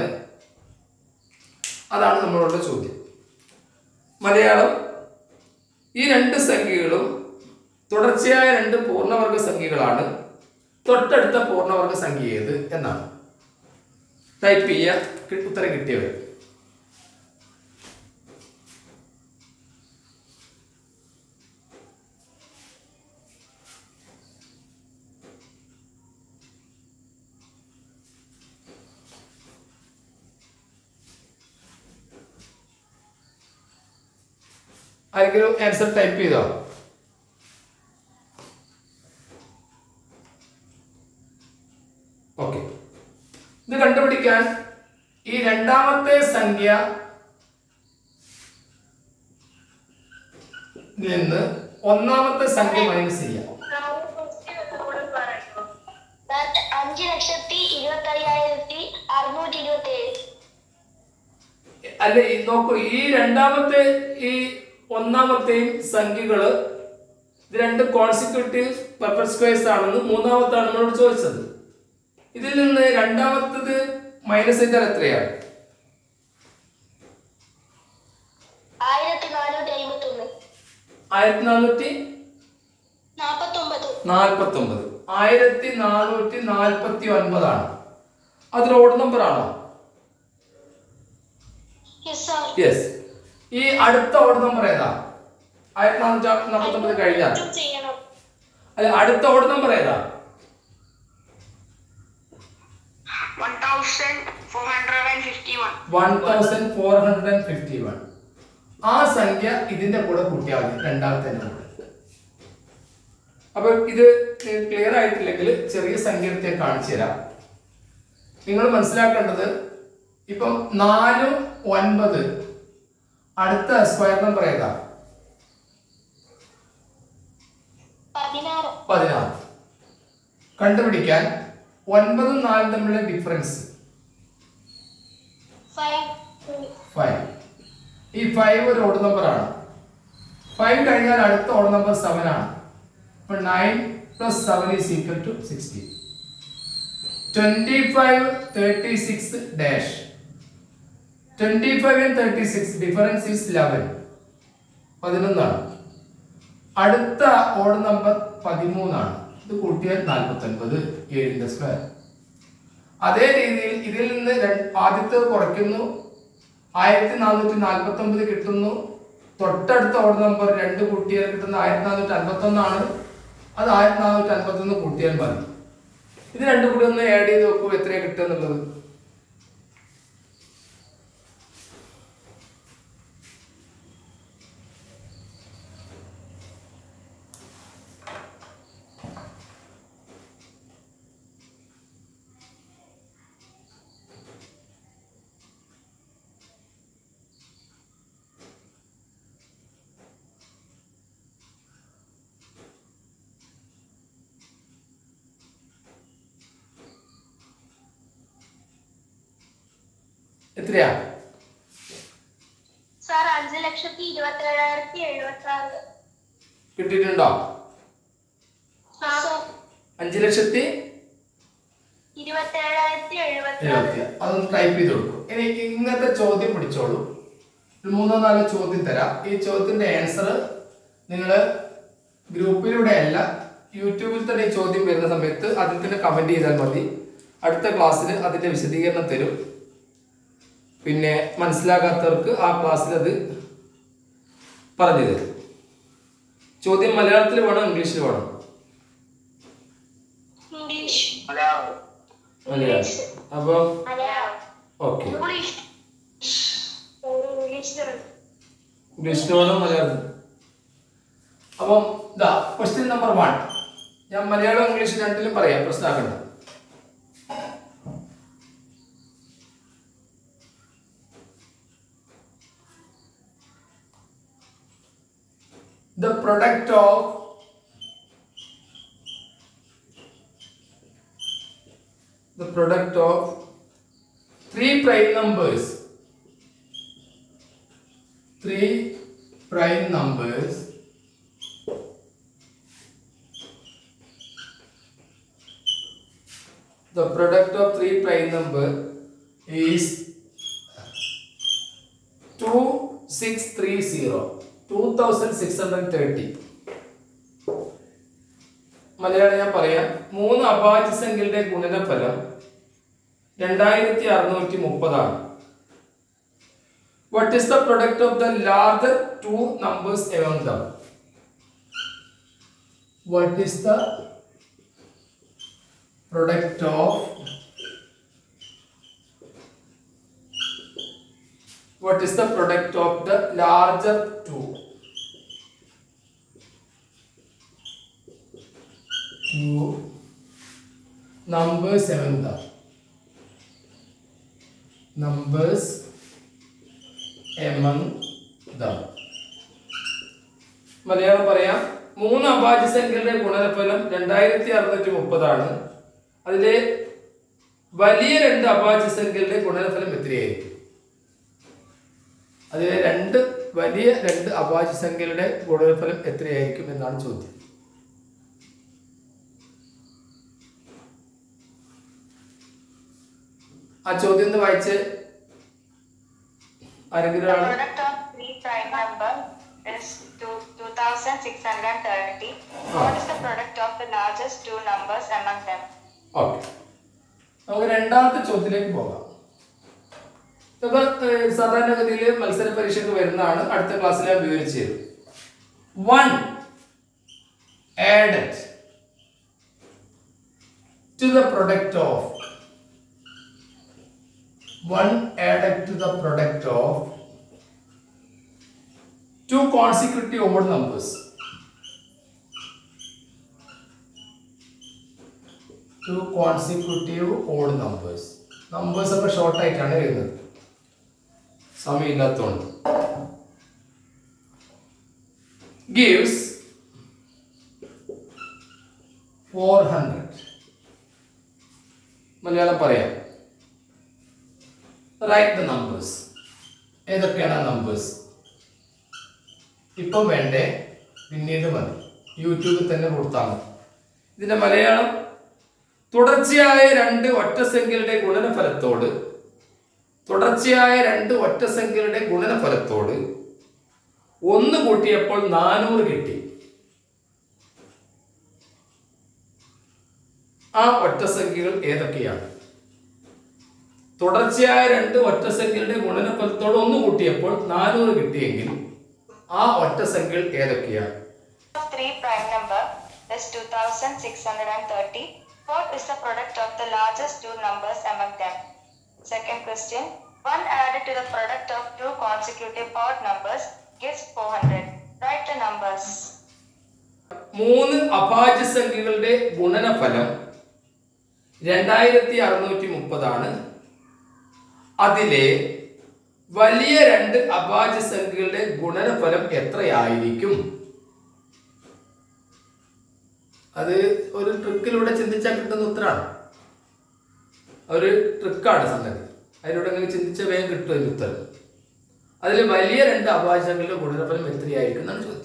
അതാണ് നമ്മളോടുള്ള ചോദ്യം. മലയാളം, ഈ രണ്ട് സംഖ്യകളും തുടർച്ചയായ രണ്ട് പൂർണ്ണവർഗ സംഖ്യകളാണ്. തൊട്ടടുത്ത പൂർണ്ണവർഗ സംഖ്യ ഏത് എന്നാണ് ടൈപ്പ് ചെയ്യുക. ഉത്തരം കിട്ടിയവർ ആരെങ്കിലും ആൻസർ ടൈപ്പ് ചെയ്തോ? ഓക്കെ. ഇത് കണ്ടുപിടിക്കാൻ ഈ രണ്ടാമത്തെ സംഖ്യ നിന്ന് ഒന്നാമത്തെ സംഖ്യ മൈനസ് ചെയ്യാം. അഞ്ച് ലക്ഷത്തി ഇരുപത്തി അയ്യായിരത്തി അറുന്നൂറ്റി ഇരുപത്തി ഏഴ്. അല്ലെ, നോക്കൂ, ഈ രണ്ടാമത്തെ ഈ ഒന്നാമത്തെയും സംഖ്യകള് ഇത് രണ്ട് കോൺസിക്യൂട്ടീവ് പെർഫെക്റ്റ് സ്ക്വയേഴ്സ് ആണെന്ന് മൂന്നാമത്താണ് നമ്മളോട് ചോദിച്ചത്. ഇതിൽ നിന്ന് രണ്ടാമത്തത് മൈനസ് ചെയ്താൽ എത്രയാണ്? ആയിരത്തി നാനൂറ്റി അമ്പത്തി ഒന്ന്. ആയിരത്തി നാനൂറ്റി നാൽപ്പത്തി ഒമ്പത്. നാൽപ്പത്തി ഒമ്പത്. ആയിരത്തി നാനൂറ്റി നാൽപ്പത്തി ഒൻപതാണ്. അതിൽ ഓഡ് നമ്പർ ആണോ? യെസ്. ഈ അടുത്ത ഓഡ് നമ്പർ ഏതാ? ആയിരത്തി നാനൂറ്റി നാൽപ്പത്തി ഒമ്പത് കഴിഞ്ഞാൽ അല്ല, അടുത്ത ഓഡ് നമ്പർ ഏതാ? one thousand four hundred fifty-one. one thousand four hundred fifty-one. ആ സംഖ്യ ഇതിന്റെ കൂടെ കൂട്ടിയാൽ മതി, രണ്ടാമത്തെ കൂടെ. അപ്പൊ ഇത് ക്ലിയർ ആയിട്ടില്ലെങ്കിൽ ചെറിയ സംഖ്യ എടുത്ത് കാണിച്ചു തരാം. നിങ്ങൾ മനസ്സിലാക്കേണ്ടത്, ഇപ്പം നാല് ഒൻപത് അടുത്ത സ്ക്വയർ നമ്പർ ഏതാ? പതിനാറ്. കണ്ടുപിടിക്കാൻ ഒൻപതും നാലും തമ്മിലുള്ള ഡിഫറൻസ് ഫൈവ്. ഈ ഫൈവ് ഒരു ഓഡ് നമ്പർ ആണ്. ഫൈവ് കഴിഞ്ഞാൽ അടുത്ത ഓഡ് നമ്പർ സെവൻ ആണ്. അപ്പോൾ nine plus seven is equal to sixteen. Twenty five thirty six dash. Twenty five and thirty six difference is eleven. പതിനൊന്നാണ്. അടുത്ത ഓഡ് നമ്പർ പതിമൂന്നാണ്. ഇത് കൂട്ടിയാൽ നാൽപ്പത്തി ഒൻപത്, ഏഴിന്റെ സ്ക്വയർ. അതേ രീതിയിൽ ഇതിൽ നിന്ന് ആദ്യത്തെ കുറയ്ക്കുന്നു, ആയിരത്തി നാനൂറ്റി നാൽപ്പത്തി ഒമ്പത് കിട്ടുന്നു. തൊട്ടടുത്ത ഓഡ് നമ്പർ രണ്ട് കൂട്ടിയാൽ കിട്ടുന്ന ആയിരത്തി നാനൂറ്റി അൻപത്തി ഒന്നാണ്. അത് ആയിരത്തി നാനൂറ്റി അൻപത്തി ഒന്ന് കൂട്ടിയാൽ മതി. ഇത് രണ്ടും കൂടി ഒന്ന് ആഡ് ചെയ്ത് നോക്കൂ, എത്രയാണ് കിട്ടുക എന്നുള്ളത്. എത്രയാ? സാർ അഞ്ച് കിട്ടിയിട്ടുണ്ടോ? അഞ്ചു ലക്ഷത്തി എഴുപത്തി. അതൊന്ന് ടൈപ്പ് ചെയ്ത് കൊടുക്കും. ഇനി ഇങ്ങനത്തെ ചോദ്യം പിടിച്ചോളൂ. മൂന്നോ നാലോ ചോദ്യം തരാം. ഈ ചോദ്യത്തിന്റെ ആൻസർ നിങ്ങൾ ഗ്രൂപ്പിലൂടെ അല്ല, യൂട്യൂബിൽ തന്നെ ഈ ചോദ്യം വരുന്ന സമയത്ത് അതിൽ തന്നെ കമന്റ് ചെയ്താൽ മതി. അടുത്ത ക്ലാസ്സിൽ അതിന്റെ വിശദീകരണം തരും. പിന്നെ മനസ്സിലാകാത്തവർക്ക് ആ ക്ലാസ്സിൽ അത് പറഞ്ഞു തരും. ചോദ്യം മലയാളത്തിൽ വേണം, ഇംഗ്ലീഷിൽ വേണം? മലയാളം. അപ്പം ഓക്കെ, ഇംഗ്ലീഷിൽ വേണം, മലയാളം. അപ്പം ഇതാ ക്വസ്റ്റ്യൻ നമ്പർ വൺ. ഞാൻ മലയാളം ഇംഗ്ലീഷ് രണ്ടിലും പറയാം, പ്രശ്നമാക്കണ്ട. The product of the product of three prime numbers three prime numbers the product of three prime number is two six three zero two thousand six hundred thirty. Malayalam ഞാൻ പറയാം. മൂന്ന് അഭാജ്യ സംഖ്യകളുടെ ഗുണനഫലം രണ്ടായിരത്തി അറുന്നൂറ്റി മുപ്പതാണ്. What is the product of the larger two numbers among them? What is the product of What is the product of the larger two? Two numbers among them. Numbers among them. Malayalam പറയാം. മൂന്ന് അഭാജ്യ സംഖ്യകളുടെ ഗുണനഫലം രണ്ടായിരത്തി അറുന്നൂറ്റി മുപ്പതാണ്. അതിലെ വലിയ രണ്ട് അഭാജ്യ സംഖ്യകളുടെ ഗുണനഫലം എത്രയായിരിക്കും? അതിലെ രണ്ട് വലിയ രണ്ട് അഭാജ്യ സംഖ്യകളുടെ ഗുണനഫലം എത്രയായിരിക്കും എന്നാണ് ചോദ്യം. ആ ചോദ്യം ഒന്ന് വായിച്ച് ആരെങ്കിലും ആണ്? Product of three prime number is two thousand six hundred thirty. What is the product of the largest two numbers among them? Okay, നമുക്ക് രണ്ടാമത്തെ ചോദ്യത്തിലേക്ക് പോകാം. ഇതൊക്കെ സാധാരണഗതിയിൽ മത്സര പരീക്ഷയ്ക്ക് വരുന്നതാണ്. അടുത്ത ക്ലാസ്സിൽ ഞാൻ വിവരിച്ചു തരും. One added to the product of one added to the product of two consecutive odd numbers. Two consecutive odd numbers. Numbers ഒക്കെ ഷോർട്ട് ആയിട്ടാണ് എഴുതുന്നത്, സമയമില്ലാത്തതുകൊണ്ട്. Gives four hundred. മലയാളം പറയാം. Write the numbers. ഏതൊക്കെയാണ് നമ്പേഴ്സ്? ഇപ്പം വേണ്ടേ, പിന്നീട് മതി. യൂട്യൂബിൽ തന്നെ കൊടുത്താൽ മതി. ഇതിന്റെ മലയാളം: തുടർച്ചയായ രണ്ട് ഒറ്റസംഖ്യകളുടെ ഗുണനഫലത്തോട് തുടർച്ചയായ രണ്ട് ഒറ്റസംഖ്യകളുടെ ഗുണനഫലത്തോട് ഒന്ന് കൂട്ടിയപ്പോൾ നാനൂറ് കിട്ടി. ആ ഒറ്റസംഖ്യകൾ ഏതൊക്കെയാണ്? തുടർച്ചയായ രണ്ട് ഒറ്റസംഖ്യകളുടെ ഗുണനഫലത്തോട് ഒന്ന് കൂട്ടിയപ്പോൾ നാനൂറ് കിട്ടിയെങ്കിൽ ആ ഒറ്റസംഖ്യകൾ ഏതൊക്കെയാണ്? Three prime number is two thousand six hundred thirty. What is the product of the largest two numbers among them? Second question. One added to the product of two consecutive odd numbers gives four hundred. Write the numbers. മൂന്ന് അഭാജ്യ സംഖ്യകളുടെ ഗുണനഫലം രണ്ടായിരത്തി അറുന്നൂറ്റി മുപ്പതാണ്. അതിലെ വലിയ രണ്ട് അഭാജ്യ സംഖ്യകളുടെ ഗുണനഫലം എത്രയായിരിക്കും? അത് ഒരു ട്രിക്കിലൂടെ ചിന്തിച്ചാൽ കിട്ടുന്ന ഉത്തരമാണ്. ഒരു ട്രിക്കാണ് സംഗതി. അതിലൂടെ അങ്ങനെ ചിന്തിച്ച വേഗം കിട്ടും അതിന് ഉത്തരം. അതിൽ വലിയ രണ്ട് അഭാജ്യങ്ങളുടെ ഗുണനഫലം എത്രയായിരിക്കും എന്നാണ് ചോദ്യം.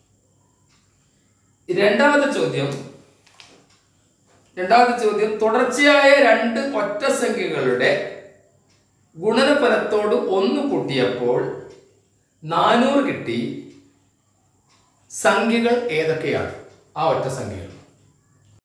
രണ്ടാമത്തെ ചോദ്യം രണ്ടാമത്തെ ചോദ്യം തുടർച്ചയായ രണ്ട് ഒറ്റ സംഖ്യകളുടെ ഗുണനഫലത്തോട് ഒന്ന് കൂട്ടിയപ്പോൾ നാനൂറ് കിട്ടി. സംഖ്യകൾ ഏതൊക്കെയാണ് ആ ഒറ്റ സംഖ്യകൾ?